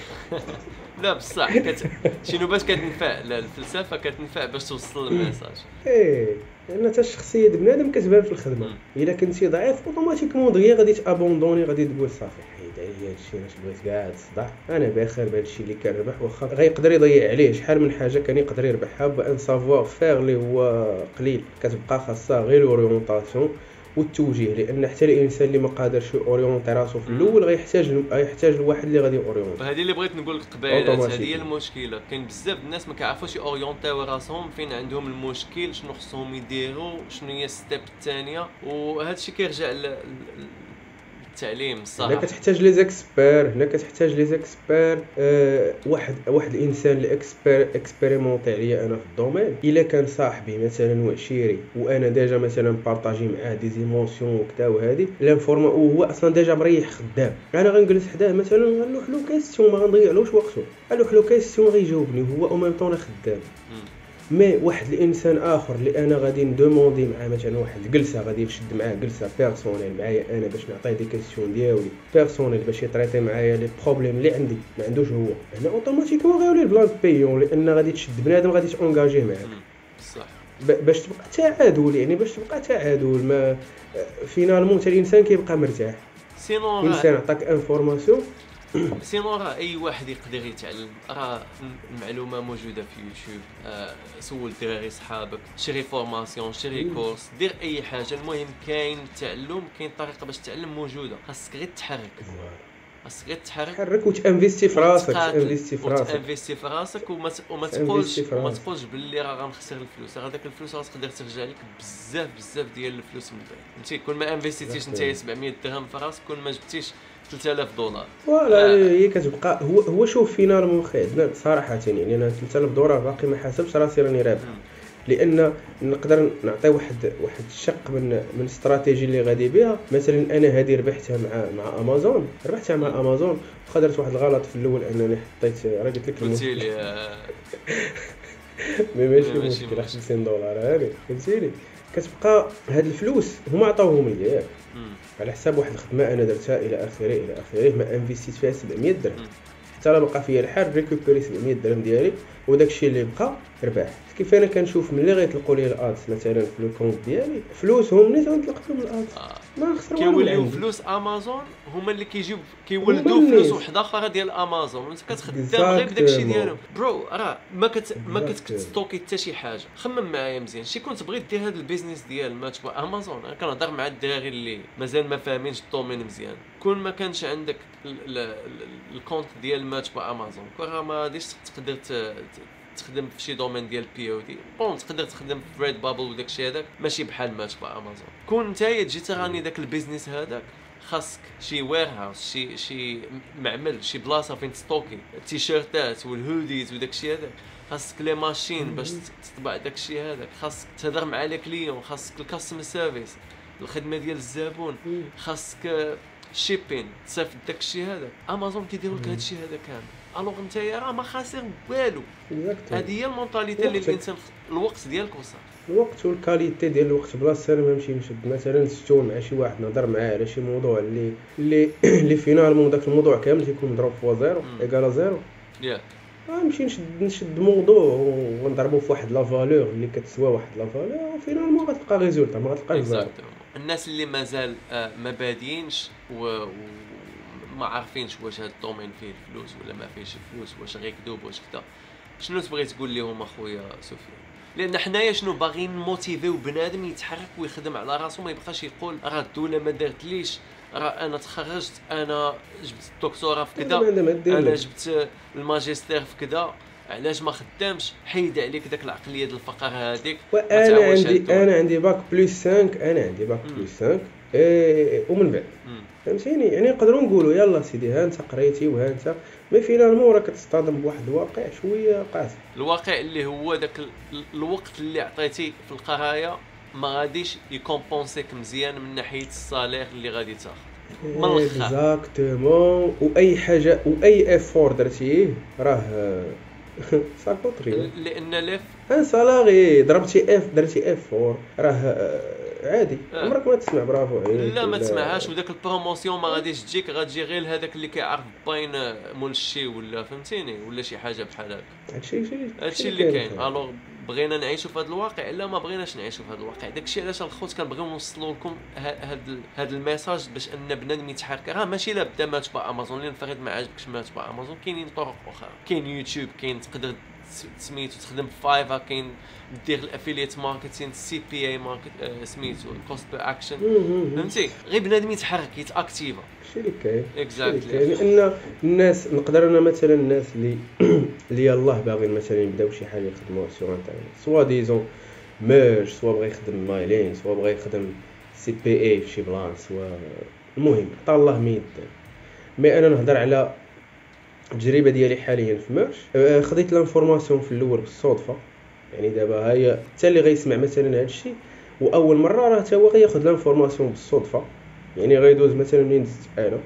[SPEAKER 1] لا بصح كت... شنو باش كتنفع الفلسفه كتنفع باش توصل الميساج.
[SPEAKER 2] ايه لان حتى الشخصيه ديال بنادم كتبان في الخدمه. الا كنتي ضعيف اوتوماتيكمون دغيا غادي تابوندوني، غادي تقول صافي حيد عليا هادشي اش بغيت كاع تصدع، انا باخر بهادشي اللي كنربح، واخا غيقدر يضيع عليه شحال من حاجه كان يقدر يربحها بان سافوار فير اللي هو قليل. كتبقى خاصها غير الاورينتاسيون والتوجيه، لان حتى الانسان اللي ما قادرش اورينتي راسو في الاول غيحتاج غيحتاج لواحد اللي غادي اورينتي.
[SPEAKER 1] هذه اللي بغيت نقول لك قبيله، هذه هي المشكله. كاين بزاف الناس ما كيعرفوش اورينتيو راسهم فين عندهم المشكل، شنو خصهم يديروا، شنو هي الستيب الثانيه، وهذا الشيء كيرجع ل التعليم الصراحه.
[SPEAKER 2] هنا كتحتاج لي زيكسبير، هنا كتحتاج لي زيكسبير. أه واحد واحد الانسان اللي اكسبير اكسبيريمونطي عليا انا في الدومين، الا كان صاحبي مثلا وعشيري وانا ديجا مثلا بارطاجي معاه دي زيمونسيون وكذا وهذه لانفورما، وهو اصلا ديجا مريح خدام، انا غنجلس حداه مثلا غنلوح له كاستيون ما غنضيعلوش وقته، غنلوح له كاستيون غيجاوبني هو او ميم طون خدام. مي واحد الانسان اخر اللي انا غادي ندوموندي معاه مثلا واحد الجلسه، غادي نشد معاه جلسه بيرسونيل معايا انا باش نعطيه دي كيسيون ديالي بيرسونيل باش يطريطي معايا لي بروبليم اللي عندي ما عندوش هو، هنا اوتوماتيكمون غيولي البلان بيون، لان غادي تشد بنادم غادي تونغاجيه معاك
[SPEAKER 1] صح
[SPEAKER 2] باش تبقى تعادل. يعني باش تبقى تعادل ما فينالمون حتى الانسان كيبقى مرتاح.
[SPEAKER 1] سينو
[SPEAKER 2] الانسان عطاك انفورماسيون
[SPEAKER 1] سينو راه اي واحد يقدر يتعلم، راه المعلومه موجوده في يوتيوب. آه سول الدراري صحابك، شري فورماسيون، شري كورس، دير اي حاجه، المهم كاين التعلم، كاين طريقه باش تتعلم موجوده، خاصك غير تحرك. خاصك غير تحرك
[SPEAKER 2] تحرك وتانفيستي في راسك انفيستي في راسك
[SPEAKER 1] انفيستي في راسك وما وما تقولش وما تقولش باللي راه غنخسر الفلوس، هذاك الفلوس راه تقدر ترجع لك بزاف بزاف ديال الفلوس من بعد. فهمتي كون ما انفيستيتيش انت سبعمية درهم في راسك، كون ما جبتيش ثلاثة آلاف دولار
[SPEAKER 2] فوالا هي كتبقى هو هو شوف فينا مخيدنا صراحه يعني انا ثلاثة آلاف دولار باقي ما حاسبش راسي راني رابح، لان نقدر نعطي واحد واحد الشق من من الاستراتيجي اللي غادي بها. مثلا انا هذه ربحتها مع مع امازون ربحتها مع امازون وخدرت واحد الغلط في الاول انني حطيت راه قلت لك
[SPEAKER 1] قلتي لي
[SPEAKER 2] مي ماشي مشكل خمسين دولار هذه فهمتيني. كتبقى هاد الفلوس هما عطاوهم لي ياك على حساب واحد الخدمه انا درتها الى اخره الى اخره ما انفيستيت فيها سبعمية درهم حتى لا بقى فيا الحال ريكوبيري سبعمية درهم ديالي وداك الشيء اللي بقى ربح. كيف انا كنشوف ملي غيطلقوا لي الادز مثلا في الكونت ديالي فلوسهم ملي غنطلق لهم الادز آه. ما خسر والو.
[SPEAKER 1] كيوليو فلوس امازون هما اللي كيجيو كيولدوا فلوس وحده اخرى ديال امازون وانت كتخدم غير بداك الشيء ديالهم. برو راه ما كت ما كتستوكي حتى شي حاجه. خمم معايا مزيان، شي كنت بغيت دير هذا البيزنس ديال ما تبع امازون. انا كنهضر مع الدراري اللي مازال ما فاهمينش الدومين مزيان. كون ما كانش عندك الكونت ديال ما تبع امازون راه ما غاديش تقدر تخدم في شي دومين ديال بي او دي. بون تقدر تخدم في ريد بابل وداك الشيء هذاك ماشي بحال ما تبع امازون. كون نتايا تجي تراني داك البيزنس هذاك خاصك شي وير هاوس شي شي معمل شي بلاصه فين تستوكي التيشيرتات والهوديز وداك الشيء هذاك. خاصك لي ماشين باش تطبع داك الشيء هذاك. خاصك تهضر مع لي كليون. خاصك الكاستمر سيرفيس الخدمه ديال الزبون. خاصك شيبين تصيفط داك الشيء هذاك. امازون كيديروا لك هذا الشيء هذا كامل. الوغ نتايا راه ما خاسر والو. هذه هي المونطاليتي اللي الانسان الوقت ديالك وصافي.
[SPEAKER 2] الوقت والكاليتي ديال الوقت بلاصه انا ما نمشي نشد مثلا نستول مع شي واحد نهضر معاه على شي موضوع اللي اللي اللي فينالمون داك الموضوع كامل تيكون مضروب في زيرو ايكالا زيرو
[SPEAKER 1] ياك
[SPEAKER 2] غنمشي نشد نشد موضوع ونضربو في واحد لا فالور اللي كتسوى واحد لا فالور وفينالمون غتلقى ريزولتا ما غتلقاش زيرو.
[SPEAKER 1] الناس اللي مازال ما بادينش و ما عارفينش واش هاد الدومين فيه الفلوس ولا ما فيهش الفلوس، واش غير كذوب واش كذا، شنو تبغي تقول لهم اخويا سفيان؟ لان حنايا شنو باغيين نموتيفيو بنادم يتحرك ويخدم على راسو، ما يبقاش يقول راه الدوله ما دارتليش، راه انا تخرجت، انا جبت الدكتوراه في كذا، انا جبت الماجستير في كذا، علاش ما خدامش؟ حيد عليك داك العقليه ديال الفقر هذيك.
[SPEAKER 2] وانا عندي انا عندي باك بلس خمسة، انا عندي باك بلس خمسة إيه ومن بعد فهمتيني، يعني نقدروا نقولوا يلا سيدي ها انت قريتي وها انت ما فينالمون راك تصطدم بواحد الواقع شويه قاسي.
[SPEAKER 1] الواقع اللي هو داك الوقت اللي عطيتي في القرايه ما غاديش يكومبونسيك مزيان من ناحيه الصالير اللي غادي تاخذ من الاخر.
[SPEAKER 2] اكزاكتومون. واي حاجه واي افور درتيه راه ساكوطري،
[SPEAKER 1] لان ليف
[SPEAKER 2] ان سالاري ضربتي اف درتي اف فور راه عادي عمرك ما تسمع برافو عليك.
[SPEAKER 1] لا ما تسمعهاش، وداك البروموسيون ما غاديش تجيك، غتجي غير هذاك اللي كيعرف باين مول الشي ولا فهمتيني ولا شي حاجه بحال هكا.
[SPEAKER 2] هادشي
[SPEAKER 1] هادشي اللي كاين. الوغ بغينا نعيشوا في هذا الواقع لا ما بغيناش نعيشوا في هذا الواقع. داكشي علاش الخوت كنبغيو نوصلوا لكم هذا هذا الميساج باش ان بنادم يتحرك. راه ماشي لا بدا ما تبع امازون، لان فريد ما عاجبكش ما تبع امازون، كاينين طرق اخرى، كاين يوتيوب، كاين تقدر سميتو تخدم في فايفر، كاين دير الافيليت ماركتين، سي بي اي ماركت سميتو كوست بير اكشن، فهمتي؟ غير بنادم يتحرك يتاكتيفا
[SPEAKER 2] شي اللي كاين
[SPEAKER 1] اكزاكتلي.
[SPEAKER 2] لان الناس نقدر انا مثلا الناس اللي اللي يلاه باغيين مثلا يبداو شي حاجه يخدموها سور انترنت، سوا ديزون ميرج، سوا بغى يخدم مايلين، سوا بغى يخدم سي بي اي في شي بلاصه، سوا المهم عطا الله ميد. مي انا نهضر على التجربه ديالي حاليا في ميرش. خديت لانفورماسيون في الاول بالصدفه، يعني دابا هي حتى اللي غيسمع مثلا هذا الشيء واول مره راه حتى هو غياخذ لانفورماسيون بالصدفه، يعني غيدوز مثلا منين دزت انا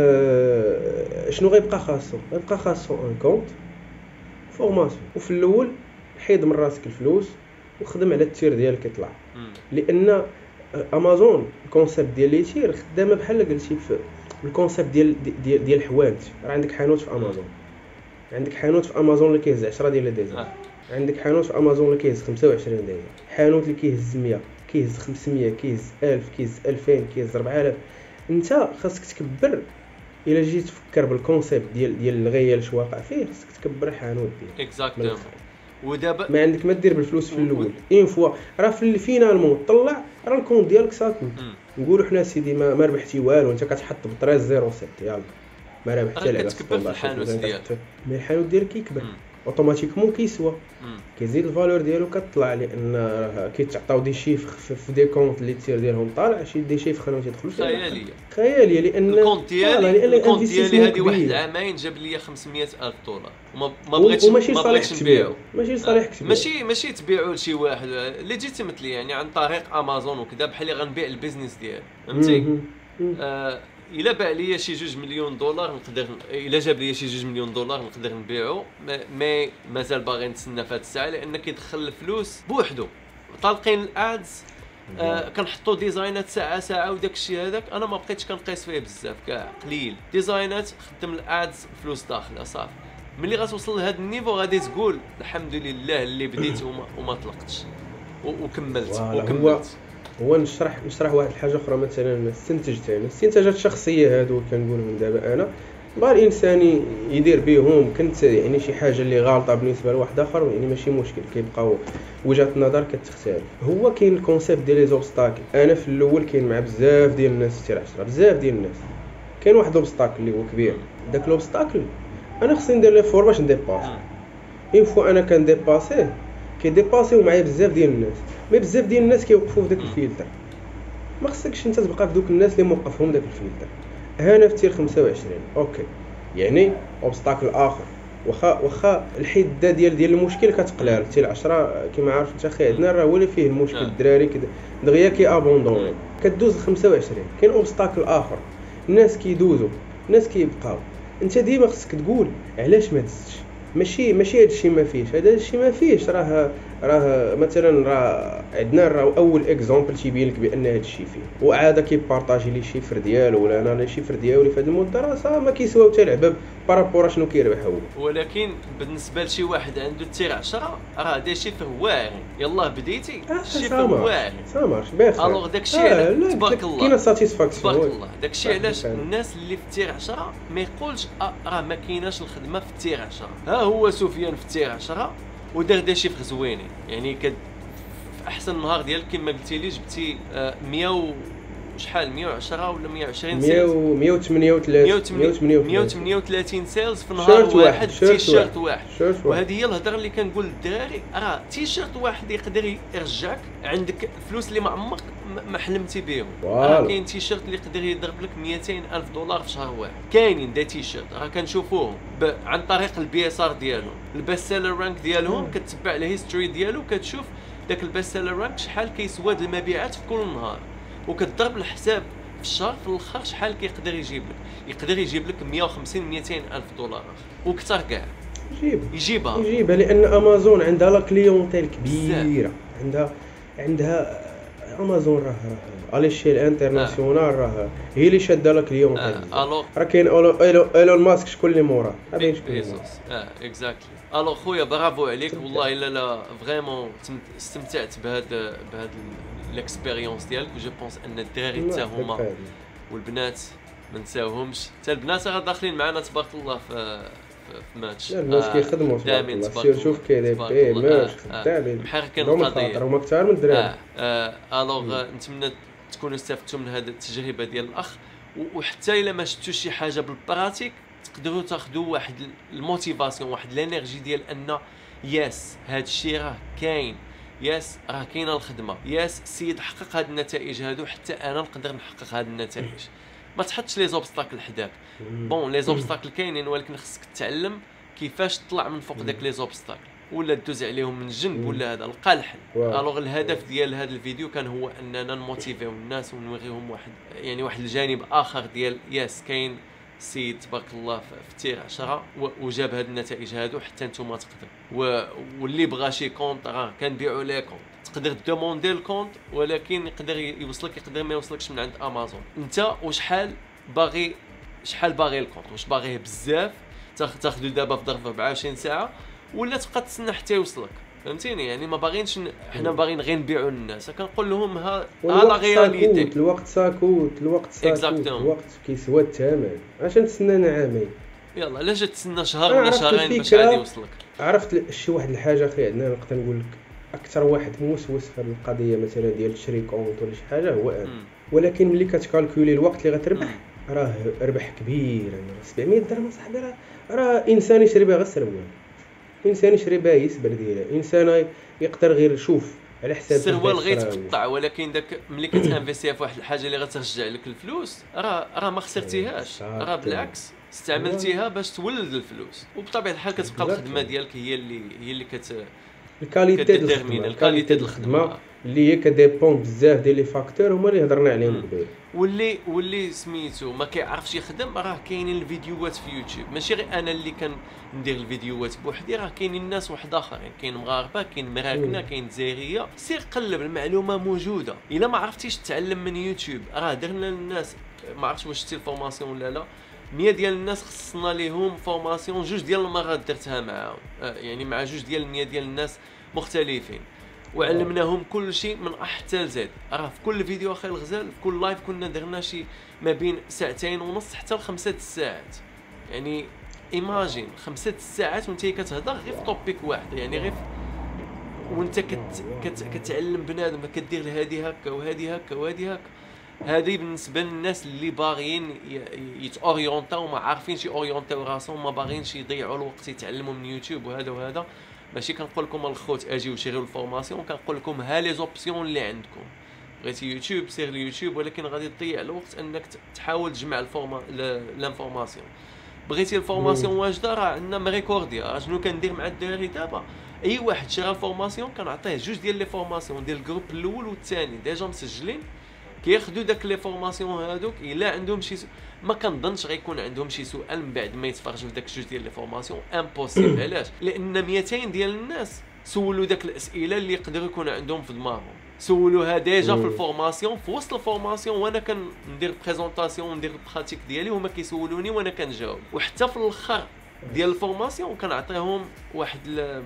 [SPEAKER 2] أه شنو غيبقى خاصو؟ غيبقى خاصو ان كونت فورماسيون، وفي الاول حيد من راسك الفلوس وخدم على التير ديالك يطلع، لان امازون الكونسيبت ديال لي تير خدامه بحال قلتي في الكونسيبت ديال ديال ديال الحوانت. راه عندك حانوت في امازون، عندك حانوت في امازون اللي كيهز عشرة ديال الديزاين، عندك حانوت في امازون اللي كيهز خمسة وعشرين ديزاين، حانوت اللي كيهز مية، كيهز خمسمية، كيهز ألف، كيهز ألفين، كيهز أربعة آلاف. انت خاصك تكبر. الا جيت تفكر بالكونسيبت ديال ديال الغيال اش واقع فيه، خاصك تكبر حانوت ديالك
[SPEAKER 1] اكزاكتلي. ودابا
[SPEAKER 2] ما عندك ما دير بالفلوس في الاول اين فوا راه في فينالمون طلع راه الكونت ديالك صافي. نقولوا حنا سيدي ما, ما ربحتي والو، انت كتحط ب ثلاثة صفر ستة يلا ما رابح حتى لعبه
[SPEAKER 1] كتكبر في الحانوت ديالك،
[SPEAKER 2] مي الحانوت ديالك كيكبر اوتوماتيكمون كيسوى، كيزيد الفالور ديالو كتطلع، لان راه كيتعطاو دي شيفر في دي كونط اللي تير ديالهم طالع، شي دي شيفر ما تيدخلوش
[SPEAKER 1] خياليه
[SPEAKER 2] خياليه، لان
[SPEAKER 1] الكونت ديالي الكونت ديالي هذه واحد العامين جاب لي خمسمية ألف دولار وما ما بغيتش ما بغيتش نبيعو،
[SPEAKER 2] ماشي لصالحك تبيعو،
[SPEAKER 1] ماشي ماشي تبيعو لشي واحد ليجيتيمتلي يعني عن طريق امازون وكذا، بحال اللي غنبيع البيزنس ديالي فهمتي. آه الا باع ليا شي جوج مليون دولار نقدر، الا جاب ليا شي جوج مليون دولار نقدر نبيعو، مي مازال باغي نتسنى في هذه الساعه لان كيدخل الفلوس بوحدو. طالقين الادز آه كنحطوا ديزاينات ساعه ساعه وداك الشيء هذاك انا ما بقيتش كنقيس فيه بزاف، كاع قليل ديزاينات خدم الادز فلوس داخله صافي. ملي غتوصل لهذا النيفو غادي تقول الحمد لله اللي بديت وما, وما طلقتش وكملت وكملت.
[SPEAKER 2] هو نشرح نشرح واحد الحاجه اخرى، مثلا استنتجت انا الاستنتاجات الشخصيه هادو كنقولهم دابا انا، بغا الانسان يدير بهم كنت يعني شي حاجه اللي غلطه بالنسبه لواحد اخر يعني ماشي مشكل، كيبقاو وجهات النظر كتختلف. هو كاين الكونسيبت ديال لي زوبستاكل، انا في الاول كاين مع بزاف ديال الناس تير عشرة، بزاف ديال الناس كاين واحد لوبستاكل اللي هو كبير، داك لوبستاكل انا خصني ندير لي فور باش نديباسي، اون فوا انا كنديباسيه كيديباسيو معايا بزاف ديال الناس، مي بزاف ديال الناس كيوقفوا في داك الفلتر، ما خصكش انت تبقى في دوك الناس اللي موقفهم داك الفلتر. هنا في تير خمسة وعشرين اوكي يعني اوبستاكل اخر، واخا واخا الحده ديال ديال المشكل كتقلال، تير عشرة كيما عارف انت اخي عندنا راه هو اللي فيه المشكل، الدراري دغيا كي ابوندوني كدوز ل خمسة وعشرين، كاين اوبستاكل اخر الناس كيدوزوا الناس كيبقاو، انت ديما خصك تقول علاش ما دزتش، ماشي ماشي هادشي ما فيش، هذا الشيء ما فيش راه راه مثلا راه عندنا راه اول اكزامبل تيبين لك بان هادشي فيه، وعاده كيبارطاجي لي شيفر ديالو ولا انا لي شيفر ديالي في هذه المده راه صافي ما كيسواو حتى لعبه بارابور شنو كيربح هو.
[SPEAKER 1] ولكن بالنسبه لشي واحد عنده تير عشرة راه دي شيفر واعر، يلاه بديتي شيفر واعر
[SPEAKER 2] سامرش بخير.
[SPEAKER 1] الوغ داكشي علاش تبارك الله
[SPEAKER 2] كاينه ساتيسفاكسيون
[SPEAKER 1] تبارك الله، داكشي علاش الناس اللي في تير عشرة ما يقولش راه ما كايناش الخدمه في تير عشرة. ها هو سفيان في تير عشرة ودار دي شيفر زوينين، يعني كد في احسن نهار ديالك كما قلتي لي جبتي مية و شحال مية وعشرة ولا مية وعشرين سيلز،
[SPEAKER 2] مية وثمانية وثلاثين
[SPEAKER 1] مية وثمانية وثلاثين سيلز في نهار واحد، تيشيرت واحد. وهذه هي الهضره اللي كنقول للدراري، راه تيشيرت واحد يقدر يرجعك عندك الفلوس اللي ما عمرك ما حلمتي بهم. راه كاين تيشيرت اللي يقدر يضرب لك مئتين ألف دولار في شهر واحد، كاينين دا تيشيرت راه كنشوفوهم عن طريق البي اس ار ديالهم، البيست سيلر رانك ديالهم، كتبع الهيستوري ديالو كتشوف داك البيست سيلر رانك شحال كيسوى المبيعات في كل نهار، وكتضرب الحساب في الشهر في الاخر شحال كيقدر يجيب لك، يقدر يجيب لك مية وخمسين مئتين الف دولار وكثر كاع
[SPEAKER 2] يجيب
[SPEAKER 1] يجيبها
[SPEAKER 2] يجيبها لان امازون عندها لا كليونتيل كبيره، عندها عندها امازون راه على الشيل انترناسيونال راه هي اللي شاده لا كليونتيل.
[SPEAKER 1] الوغ
[SPEAKER 2] راه كاين ايلون ماسك شكون اللي موراه، غادي شكون
[SPEAKER 1] بيزوس. اه اكزاكتلي. الوغ خويا برافو عليك والله الا لا فريمون استمتعت بهذا بهذا الاكسبيريونس ديالك، جو بونس ان الدراري حتى هما والبنات ما نساوهمش، حتى البنات راه داخلين معنا تبارك الله في في ماتش.
[SPEAKER 2] لا الناس كيخدموا تبارك الله، سير شوف كاين بي ماتش تاعي
[SPEAKER 1] بحال كاين القضيه
[SPEAKER 2] هما كثار من الدراري.
[SPEAKER 1] اه الوغ نتمنى تكونوا استفدتوا من هذه التجربه ديال الاخ، وحتى الا ما شفتوا شي حاجه بالبراتيك تقدروا تاخذوا واحد الموتيفاسيون، واحد الانرجي ديال ان ياس هذا الشيء راه كاين، ياس راه كاينه الخدمه، ياس السيد حقق هاد النتائج هادو حتى انا نقدر نحقق هاد النتائج. ما تحطش لي زوبستاكل حداك، بون لي زوبستاكل كاينين ولكن خصك تتعلم كيفاش تطلع من فوق داك لي زوبستاكل، ولا دوز عليهم من جنب ولا هذا لقى الحل. الوغ الهدف ديال هذا الفيديو كان هو اننا نموتيفيو الناس ونوريهم واحد يعني واحد الجانب اخر ديال ياس كاين السيد تبارك الله في تير عشرة وجاب هاد النتائج هادو حتى نتوما تقدروا، واللي بغى شي كونط راه كنبيعوا لي كونط، تقدر دوموندي الكونط ولكن يقدر يوصلك يقدر ما يوصلكش من عند امازون. انت وشحال باغي شحال باغي الكونط، واش باغيه بزاف تاخذو دابا في ظرف أربعة وعشرين ساعه ولا تبقى تسنى حتى يوصلك، فهمتيني؟ يعني ما باغينش حنا باغيين غير نبيعوا للناس، كنقول لهم ها ها لا رياليتي،
[SPEAKER 2] الوقت ساكوت الوقت ساكوت الوقت كيسوى الثمن، اش نتسنى عامين؟
[SPEAKER 1] يلا علاش تسنى شهر ولا شهرين باش عاد يوصلك؟
[SPEAKER 2] عرفت شي واحد الحاجه اخي عندنا نقدر نقول لك اكثر واحد موسوس في هذه القضيه مثلا ديال تشري كونط ولا شي حاجه هو انا، ولكن ملي كتكالكولي الوقت اللي غتربح راه ربح كبير يعني سبعمية درهم صاحبي. راه راه انسان يشري بها غير السروال، انسان يشري بها يسبر ديالها، انسان يقدر غير يشوف على حساب
[SPEAKER 1] السروال غيتقطع، ولكن داك ملي كتانفيستيها في واحد الحاجه اللي غترجع لك الفلوس راه راه ما خسرتيهاش، راه بالعكس استعملتيها باش تولد الفلوس، وبطبيعه الحال كتبقى الخدمه ديالك هي اللي هي اللي كت
[SPEAKER 2] الكاليتي ديال الخدمه الكاليتي ديال الخدمه اللي هي كديبون بزاف ديال لي فاكتور هما اللي هضرنا عليهم قبيل.
[SPEAKER 1] واللي واللي سميتو ما كيعرفش يخدم راه كاينين الفيديوهات في يوتيوب، ماشي غير انا اللي كندير الفيديوهات بوحدي، راه كاينين الناس واحد اخرين، كاين مغاربه، كاين مراكنه، كاين جزائريه. سير قلب المعلومه موجوده، الا ما عرفتيش تتعلم من يوتيوب راه درنا للناس، ما عرفتش واش شتي الفورماسيون ولا لا، مية ديال الناس خصنا ليهم فورماسيون جوج ديال المرات درتها معاهم، يعني مع جوج ديال المية ديال الناس مختلفين، وعلمناهم كل شيء من أ حتى لزد. راه في كل فيديو اخي الغزال في كل لايف كنا درنا شي ما بين ساعتين ونص حتى لخمسة الساعات، يعني ايماجين خمسة الساعات وانت كتهضر غير في توبيك واحد، يعني غير وانت كت... كت... كتعلم بنادم كدير هذه هكا وهذه هكا وهذه هكا. هذه بالنسبه للناس اللي باغيين يتاوريونطاو وما عارفينش ياوريونطاو راسهم، ما باغينش يضيعوا الوقت يتعلموا من يوتيوب وهذا وهذا. ماشي كنقول لكم الخوت اجيو شريو الفورماسيون، كنقول لكم ها لي زوبسيون اللي عندكم. بغيتي يوتيوب سير اليوتيوب، ولكن غادي تضيع الوقت انك تحاول تجمع الفورما لانفورماسيون. بغيتي الفورماسيون واجده راه عندنا مريكورديا، راه شنو كندير مع الدراري دابا؟ اي واحد شرا الفورماسيون كنعطيه جوج ديال لي فورماسيون ديال الجروب الاول والثاني ديجا مسجلين، كياخذوا داك لي فورماسيون هذوك. الا عندهم شي ما كنظنش غيكون عندهم شي سؤال من بعد ما يتفرجوا في داك جوج ديال لي فورماسيون، امبوسيبل. علاش؟ لان مئتين ديال الناس سولوا داك الاسئله اللي يقدروا يكون عندهم في دماغهم، سولوها ديجا في الفورماسيون، في وسط الفورماسيون وانا كندير بريزونطاسيون وندير البراتيك ديالي وهما كيسولوني وانا كنجاوب. وحتى في الاخر ديال الفورماسيون كنعطيهم واحد ل...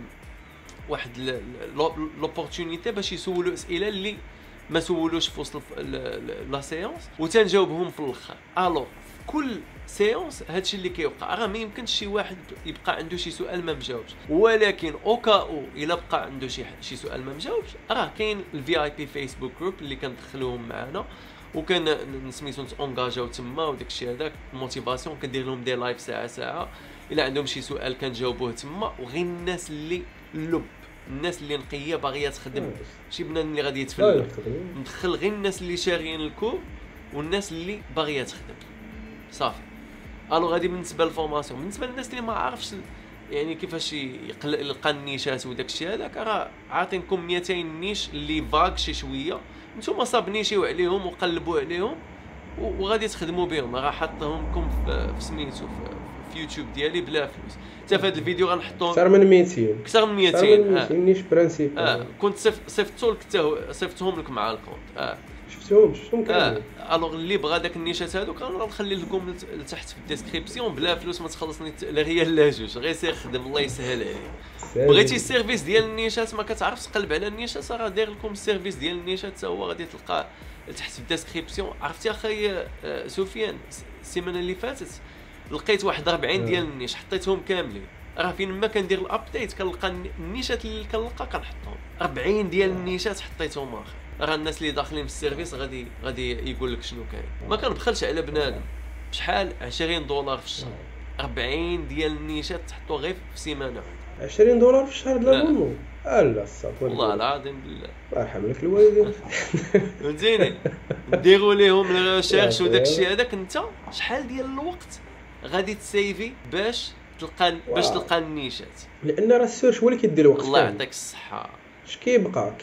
[SPEAKER 1] واحد لوبورتونيتي باش يسولوا اسئله اللي ما سولوش في وسط لا سيونس وتنجاوبهم في الاخر. الو كل سيونس هادشي اللي كيوقع، راه ما يمكنش شي واحد يبقى عنده شي سؤال ما مجاوبش، ولكن اوكا او الا بقى عنده شي شي سؤال ما مجاوبش راه كاين الفي اي بي فيسبوك جروب اللي كندخلوهم معنا وكان سميتو اونغاجاو تما، وداك الشيء هذاك موتيفاسيون كندير لهم دي لايف ساعه ساعه، الا عندهم شي سؤال كنجاوبوه تما. وغير الناس اللي اللب الناس اللي نقيه باغيه تخدم، شي بنادم اللي غادي يتفلح ندخل غير الناس اللي شاريين الكور والناس اللي باغيه تخدم صافي. الو غادي بالنسبه للفورماسيون، بالنسبه للناس اللي ما عارفش يعني كيفاش يلقى النيشات وداك الشيء هذاك، راه عاطينكم مئتين نيش اللي فاك شي شويه، نتوما صاب نيشيو عليهم وقلبوا عليهم وغادي تخدموا بهم. راه حاطهم لكم في سميتو في في يوتيوب ديالي بلا فلوس. حتى في هذا الفيديو غنحطوه
[SPEAKER 2] اكثر من مئتين
[SPEAKER 1] اكثر من مئتين.
[SPEAKER 2] اه نيش برانسيب
[SPEAKER 1] اه كنت صيفطوا لك حتى صيفطهم لك مع الكونت. اه
[SPEAKER 2] شفتهم شفتهم كاملين.
[SPEAKER 1] اه الوغ اللي بغى داك النيشات هذوك غنخلي لكم لتحت في الديسكريبسيون بلا فلوس، ما تخلصني لا ريال لا جوج، غير سير خدم الله يسهل عليك. بغيتي السيرفيس ديال النيشات ما كتعرفش تقلب على النيشات، راه داير لكم السيرفيس ديال النيشات حتى هو غادي تلقاه تحت في الديسكريبسيون. عرفتي اخي سفيان السيمانه اللي فاتت لقيت واحد أربعين ديال النيش حطيتهم كاملين، راه فين ما كندير الابديت كنلقى النيشات اللي كنلقى كنحطهم. أربعين ديال النيشات حطيتهم اخر. راه الناس اللي داخلين في السيرفيس غادي غادي يقول لك شنو كاين. ما كنبخلش على بنادم، شحال عشرين دولار في الشهر، أربعين ديال النيشات تحطوا غير في سيمانه.
[SPEAKER 2] عشرين دولار في الشهر بلا بونو؟ لا الصافي
[SPEAKER 1] والله العظيم بالله
[SPEAKER 2] الله يرحم لك الوالدين.
[SPEAKER 1] فهمتيني؟ نديروا لهم الريشيرش وداك الشيء هذاك. انت شحال ديال الوقت غادي تسيفي باش تلقى باش تلقى النيشات؟
[SPEAKER 2] لان راه السيرش هو اللي كيدير الوقت.
[SPEAKER 1] الله يعطيك الصحه.
[SPEAKER 2] اش كيبقى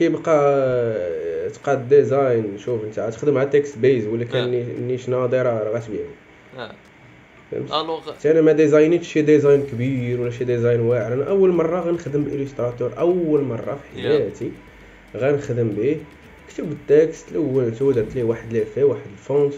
[SPEAKER 2] كيبقى تبقى الديزاين. شوف انت غتخدم على تكست بيز ولا كان النيش ناضره راه غتبيع. اه الوغ انا ما ديزاينيتش شي ديزاين كبير ولا شي ديزاين واعر. انا اول مره غنخدم بالإليستراتور، اول مره في حياتي غنخدم به. كتب التكست الاول تو درت ليه واحد ليفي واحد الفونت،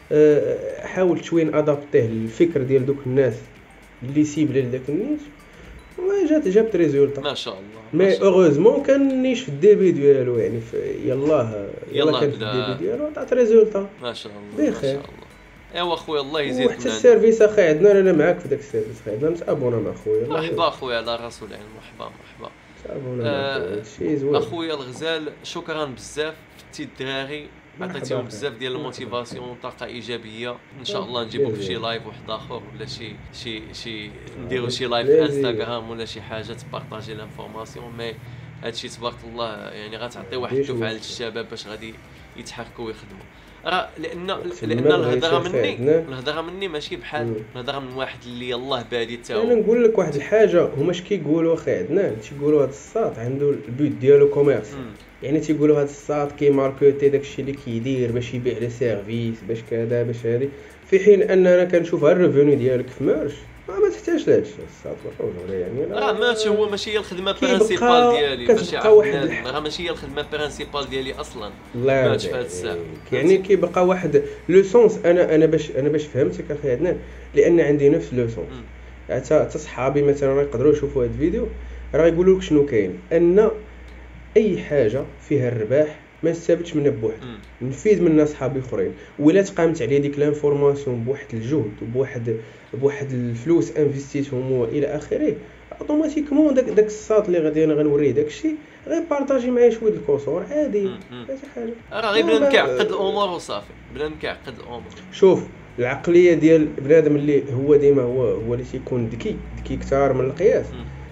[SPEAKER 2] أه حاولت شويه ادابطيه للفكر ديال دوك الناس اللي سيبل لذاك النيش وجات جابت ريزولتا
[SPEAKER 1] ما شاء الله.
[SPEAKER 2] مي اوغوزمون كان نيش في الديبي ديالو، يعني يلاه
[SPEAKER 1] يلا
[SPEAKER 2] كان في الديبي ديالو عطات ريزولتا
[SPEAKER 1] ما شاء الله بخير. ايوا خويا الله يزيد.
[SPEAKER 2] وحتى السيرفيس اخي عندنا انا معاك في داك السيرفيس، اخي عندنا متابونا مع خويا.
[SPEAKER 1] مرحبا خويا على راس العين. مرحبا مرحبا
[SPEAKER 2] متابونا مع خويا.
[SPEAKER 1] اخويا الغزال شكرا بزاف فتي الدراري عطيتيهم بزاف ديال الموتيفاسيون وطاقه ايجابيه. ان شاء الله نجيبوك في شي لايف واحد اخر ولا شي شي شي نديروا شي لايف في انستغرام ولا شي حاجه تبارطاجي لانفورماسيون. مي هادشي تبارك الله يعني غتعطي واحد الدفعه للشباب باش غادي يتحركوا ويخدموا. راه لان لان الهضره مني الهضره مني ماشي بحال الهضره من واحد اللي يلاه بادي حتى هو.
[SPEAKER 2] انا نقول لك واحد الحاجه، هما اش كيقولوا اخي عندنا تيقولوا هذا الساط عنده البيوت ديالو كوميرس، يعني تيقولوا هذا الساط كيماركوتي داكشي اللي كيدير باش يبيع لي سيرفيس باش كذا باش هادي، في حين اننا كنشوف ها الريفوني ديالك في مارش ما تحتاجش لهادشي الساط ولا يعني
[SPEAKER 1] راه ماشي هو ماشي هي الخدمه برينسيبال ديالي باش راه ماشي هي الخدمه برينسيبال ديالي اصلا ماتش في هاد الساعه.
[SPEAKER 2] يعني كيبقى واحد لو سونس. انا انا باش انا باش فهمتك اخي عدنان لان عندي نفس لو سونس. حتى حتى صحابي مثلا راه يقدروا يشوفوا هاد الفيديو راه يقولوا لك شنو كاين، ان اي حاجه فيها الرباح ما نستافدش منها بوحدي، نفيد منها صحابي اخرين. ولا تقامت عليه ديك لانفورماسيون بواحد الجهد وبواحد بواحد الفلوس انفستيتهم والى اخره، اوتوماتيكمون داك داك الساط اللي غادي انا غنوريه داكشي غيبارطاجي معايا شويه الكسور عادي ماشي حاجه.
[SPEAKER 1] راه غير بلا نكعقد الامور وصافي، بلا نكعقد الامور.
[SPEAKER 2] شوف العقليه ديال بنادم اللي هو ديما هو هو اللي تيكون ذكي ذكي كثار من القياس،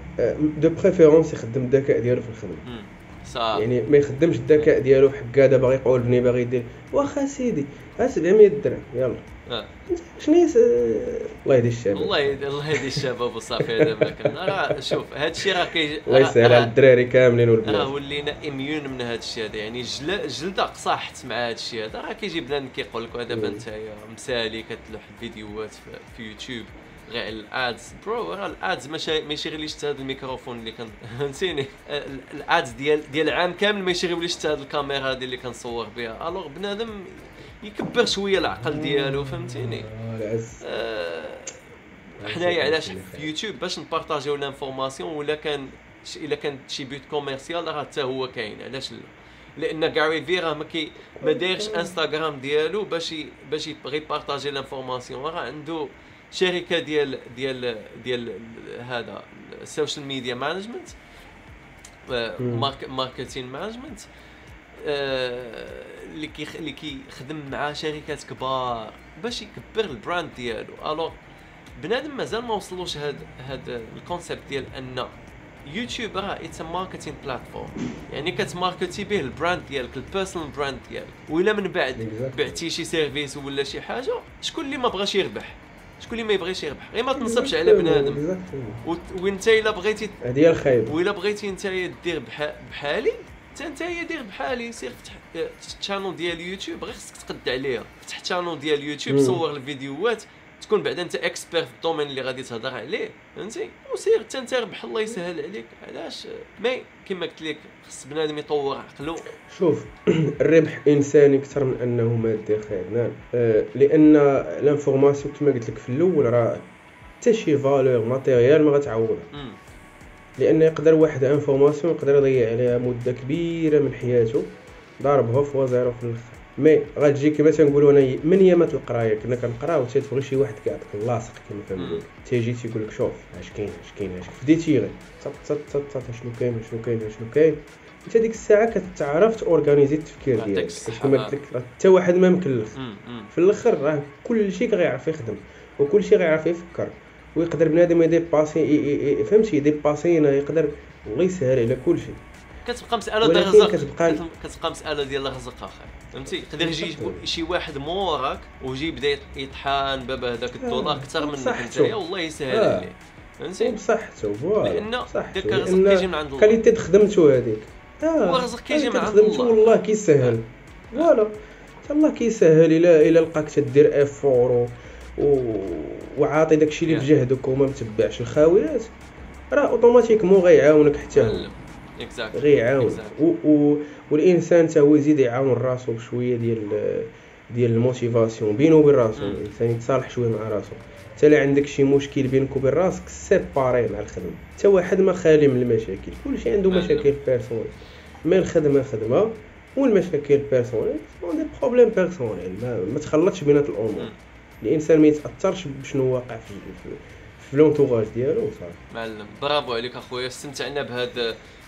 [SPEAKER 2] دو بريفيرونس يخدم الذكاء ديالو في الخدمه.
[SPEAKER 1] صح.
[SPEAKER 2] يعني ما يخدمش الذكاء ديالو حكاده باغي يقول بني باغي يدير واخا سيدي ها سبعمية درهم يلا اه شنو الله يهدي الشباب
[SPEAKER 1] والله الله يهدي الشباب وصافي. هذا ما كان راه شوف هذا الشيء راه كي
[SPEAKER 2] الله يسهل على الدراري كاملين والبنات،
[SPEAKER 1] راه ولينا اميون من هذا الشيء هذا. يعني جلده قصاحت مع هذا الشيء هذا. راه كيجي بنادم كيقول لك دابا نتايا مسالي كتلوح فيديوهات في يوتيوب غير الادز برو. راه الادز ماشي ما يشغليش حتى هذا الميكروفون اللي كان فهمتيني. الادز ديال ديال العام كامل ما يشغليش حتى هذه الكاميرا هذه اللي كنصور بها. الوغ بنادم يكبر شويه العقل ديالو فهمتيني. آه حنايا علاش في يوتيوب باش نبارطاجيو لانفورماسيون ولا كان الا كانت شي بيوت كوميرسيال راه حتى هو كاين. علاش لا؟ لان غاري في راه ما كي ما دايرش انستغرام ديالو باش باش يبغي يبارطاجي لانفورماسيون. راه عنده شركه ديال ديال ديال هذا السوشيال ميديا مانجمنت ماركتين مانجمنت اللي كي اللي كيخدم مع شركات كبار باش يكبر البراند ديالو. الوغ بنادم مازال ما وصلوش هاد هاد الكونسيبت ديال ان يوتيوب راه اتس ماركتين بلاتفورم. يعني كتماركتي به البراند ديالك البيرسونال براند ديالك. وإلا من بعد بعتي شي سيرفيس ولا شي حاجه شكون اللي ما بغاش يربح؟ شكون اللي ما يبغيش يربح؟ غير ما تنصبش على بنادم. وانت الا بغيتي
[SPEAKER 2] هذه الخايب
[SPEAKER 1] وإلا بغيتي نتايا دير بحالي حتى نتايا دير بحالي سير فتح الشانل ديال يوتيوب. غير خصك تقد عليها. فتح الشانل ديال يوتيوب صور الفيديوهات تكون بعدا انت اكسبير في الدومين اللي غادي تهضر عليه فهمتي. وسير حتى انت ربح الله يسهل عليك. علاش مي كما قلت لك خص بنادم يطور عقله.
[SPEAKER 2] شوف الربح انساني اكثر من انه مادي خير. نعم أه لان لانفورماسيون كما قلت لك في الاول راه حتى شي فالور ماتيريال ما غتعوضها. لان يقدر واحد انفورماسيون يقدر يضيع عليها مده كبيره من حياته ضاربها فوا زيرو في الاخر. مي غتجي كما تنقولوا انا من ايامات القرايه كنا كنقراو تتبغي شي واحد كيعطيك اللاصق كما كنقولوا تيجي تيقول لك شوف اش كاين اش كاين اش بديتي غير تصط تصط تصط شنو كاين شنو كاين شنو كاين. انت ديك الساعه كتعرف تورغانيزي التفكير ديالك كما قلت لك حتى واحد ما مكلف في الاخر راه كل شيء غيعرف يخدم وكل شيء غيعرف يفكر ويقدر بنادم يديباسي فهمتي يديباسينا يقدر الله يسهل على كل شيء.
[SPEAKER 1] كتبقى مساله ديال الرزق كتبقى كتبقى مساله ديال الرزق اخر فهمتي. يقدر يجي شي واحد موراك ويجي يبدا يطحن بابا هذاك الدولار اكثر منك نتايا والله يسهل عليه فهمتي
[SPEAKER 2] بصحته فوالا.
[SPEAKER 1] لان داك الرزق كيجي من عند الله.
[SPEAKER 2] كاليتي خدمتو هذيك
[SPEAKER 1] اه الرزق كيجي من عند الله
[SPEAKER 2] والله كيسهل فوالا. الله كيسهل الى الى لقاك تدير افور و وعاطي داكشي اللي بجهدك وما متبعش الخاويات راه اوتوماتيكمون غيعاونك حتى هو غيعاون. والانسان حتى هو يزيد يعاون راسو بشويه ديال ديال الموتيفاسيون بينه وبين راسو. الانسان يتصالح شويه مع راسو. حتى لا عندك شي مشكل بينك وبين راسك سيباري مع الخدمه. حتى واحد ما خالي من المشاكل كلشي عنده مشاكل بيرسونيل. ما الخدمه خدمه والمشاكل بيرسونيل اون دي بروبليم بيرسونيل ما, ما تخلطش بينات الامور. الانسان ما يتاثرش بشنو واقع في في لونطوراج ديالو وصافي.
[SPEAKER 1] معلم برافو عليك اخويا. استمتعنا بهذا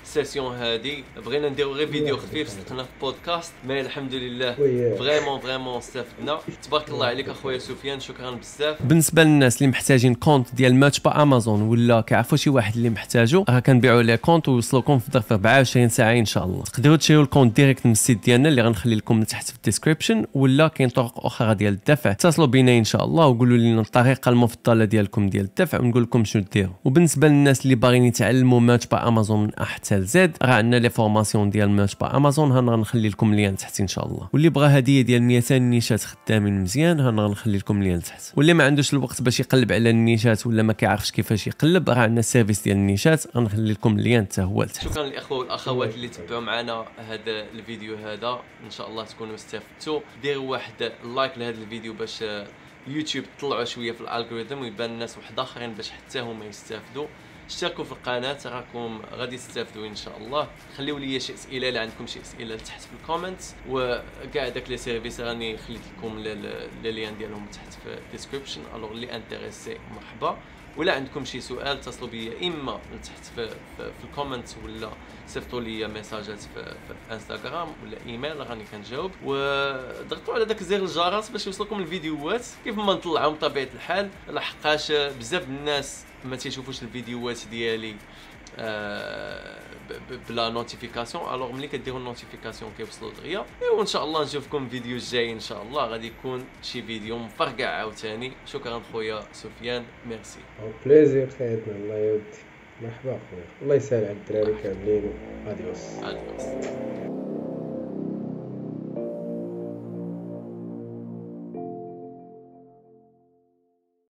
[SPEAKER 1] السيسيون هذه بغينا نديرو غير فيديو خفيف صدقنا في بودكاست، مي الحمد لله فريمون فريمون استفدنا. تبارك الله عليك اخويا سفيان، شكرا بزاف. بالنسبه للناس اللي محتاجين كونت ديال ماتش با امازون ولا كيعرفوا شي واحد اللي محتاجو، راه كنبيعوا ليه كونت ويوصلوكم في ظرف أربعة وعشرين ساعه ان شاء الله. تقدروا تشريو الكونت ديريكت من السيت ديالنا اللي غنخلي لكم تحت في الديسكريبشن، ولا كاين طرق اخرى ديال الدفع. اتصلوا بينا ان شاء الله وقولوا لنا الطريقه المفضله ديالكم ديال الدفع ونقول لكم شنو ديروا. وبالنسبه للناس اللي باغيين يتعلموا ماتش با امازون من أ حتى لزد، راه عندنا لي فورماسيون ديال ماتش با امازون، هنا غنخلي لكم اللين تحت ان شاء الله. واللي بغى هديه ديال مئتين نيشات خدامين مزيان، هنا غنخلي لكم اللين تحت. واللي ما عندوش الوقت باش يقلب على النيشات ولا ما كيعرفش كيفاش يقلب، راه عندنا السيرفيس ديال النيشات، غنخلي لكم اللين حتى هو لتحت. شكرا للاخوه والاخوات اللي تبعوا معنا هذا الفيديو هذا، ان شاء الله تكونوا استفدتوا. ديروا واحد لايك لهذا الفيديو باش يوتيوب طلعوا شويه في الالغوريثم ويبان الناس واحد اخرين باش حتى هما يستافدوا. اشتركوا في القناه راكم غادي تستافدوا ان شاء الله. خليوا لي شي اسئله الا عندكم شي اسئله تحت في الكومنتس، وكاع داك لي سيرفيس راني خليت لكم لي لين ديالهم تحت في الديسكريبشن. الوغ اللي انتريسي مرحبا، ولا عندكم شي سؤال اتصلوا بيا اما تحت في, في, في الكومنتس ولا صيفطوا لي ميساجات في, في انستغرام ولا ايميل راني كنجاوب. وضغطوا على داك زر الجرس باش يوصلكم الفيديوهات كيف ما نطلعهم بطبيعه الحال، لحقاش بزاف الناس ما تيشوفوش الفيديوهات ديالي آه بلا نوتيفيكاسيون. الوغ ملي كديروا النوتيفيكاسيون كيوصلوا دغيا. وان شاء الله نشوفكم فيديو الجاي ان شاء الله، غادي يكون شي فيديو مفرقع عاوتاني. شكرا خويا سفيان، ميرسي.
[SPEAKER 2] بليزير خيرنا، الله يودي. مرحبا خويا، الله يسهل على الدراري كاملين. اديوس.
[SPEAKER 1] اديوس.